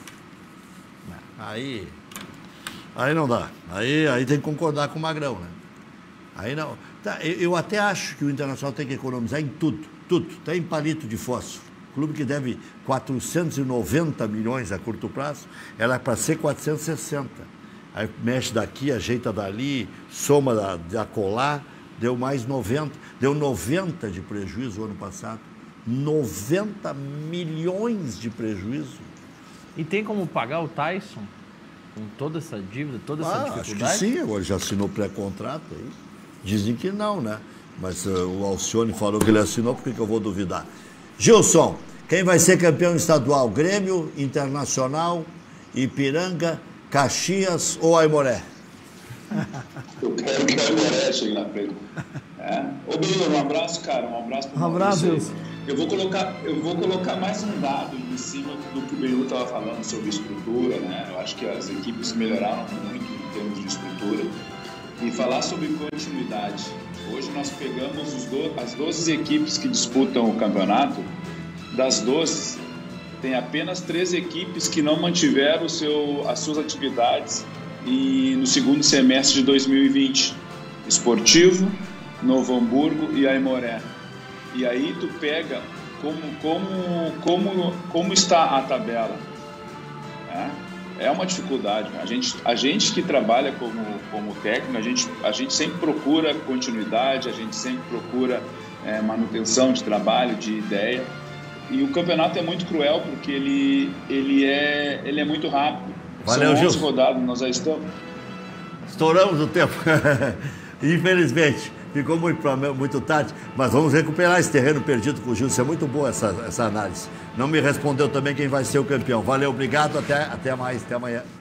Aí não dá. Aí tem que concordar com o Magrão, né? Aí não. Tá, eu até acho que o Internacional tem que economizar em tudo. Tem palito de fósforo. Clube que deve 490 milhões a curto prazo, era para ser 460. Aí mexe daqui, ajeita dali, soma da colar, deu mais 90. Deu 90 de prejuízo o ano passado. 90 milhões de prejuízo. E tem como pagar o Tyson com toda essa dívida, toda essa dificuldade? Acho que sim, agora já assinou pré-contrato aí. Dizem que não, né? Mas o Alcione falou que ele assinou, por que eu vou duvidar? Gilson, quem vai ser campeão estadual? Grêmio, Internacional, Ipiranga, Caxias ou Aimoré? Eu quero que o Aimoré chegue na frente. Ô Bruno, um abraço, cara. Um abraço para vocês. Eu vou colocar mais um dado em cima do que o Benhur estava falando sobre estrutura, né? Eu acho que as equipes melhoraram muito em termos de estrutura. E falar sobre continuidade. Hoje nós pegamos as 12 equipes que disputam o campeonato. Das 12, tem apenas 3 equipes que não mantiveram as suas atividades e no segundo semestre de 2020, Esportivo, Novo Hamburgo e Aimoré. E aí tu pega como está a tabela. É uma dificuldade. A gente que trabalha como técnico, a gente sempre procura continuidade, a gente sempre procura manutenção de trabalho, de ideia. E o campeonato é muito cruel porque ele é muito rápido. Valeu, São 11 rodadas, nós já estamos. Estouramos o tempo. Infelizmente, ficou muito tarde, mas vamos recuperar esse terreno perdido com o Gilson. É muito boa essa análise. Não me respondeu também quem vai ser o campeão. Valeu, obrigado, até mais, até amanhã.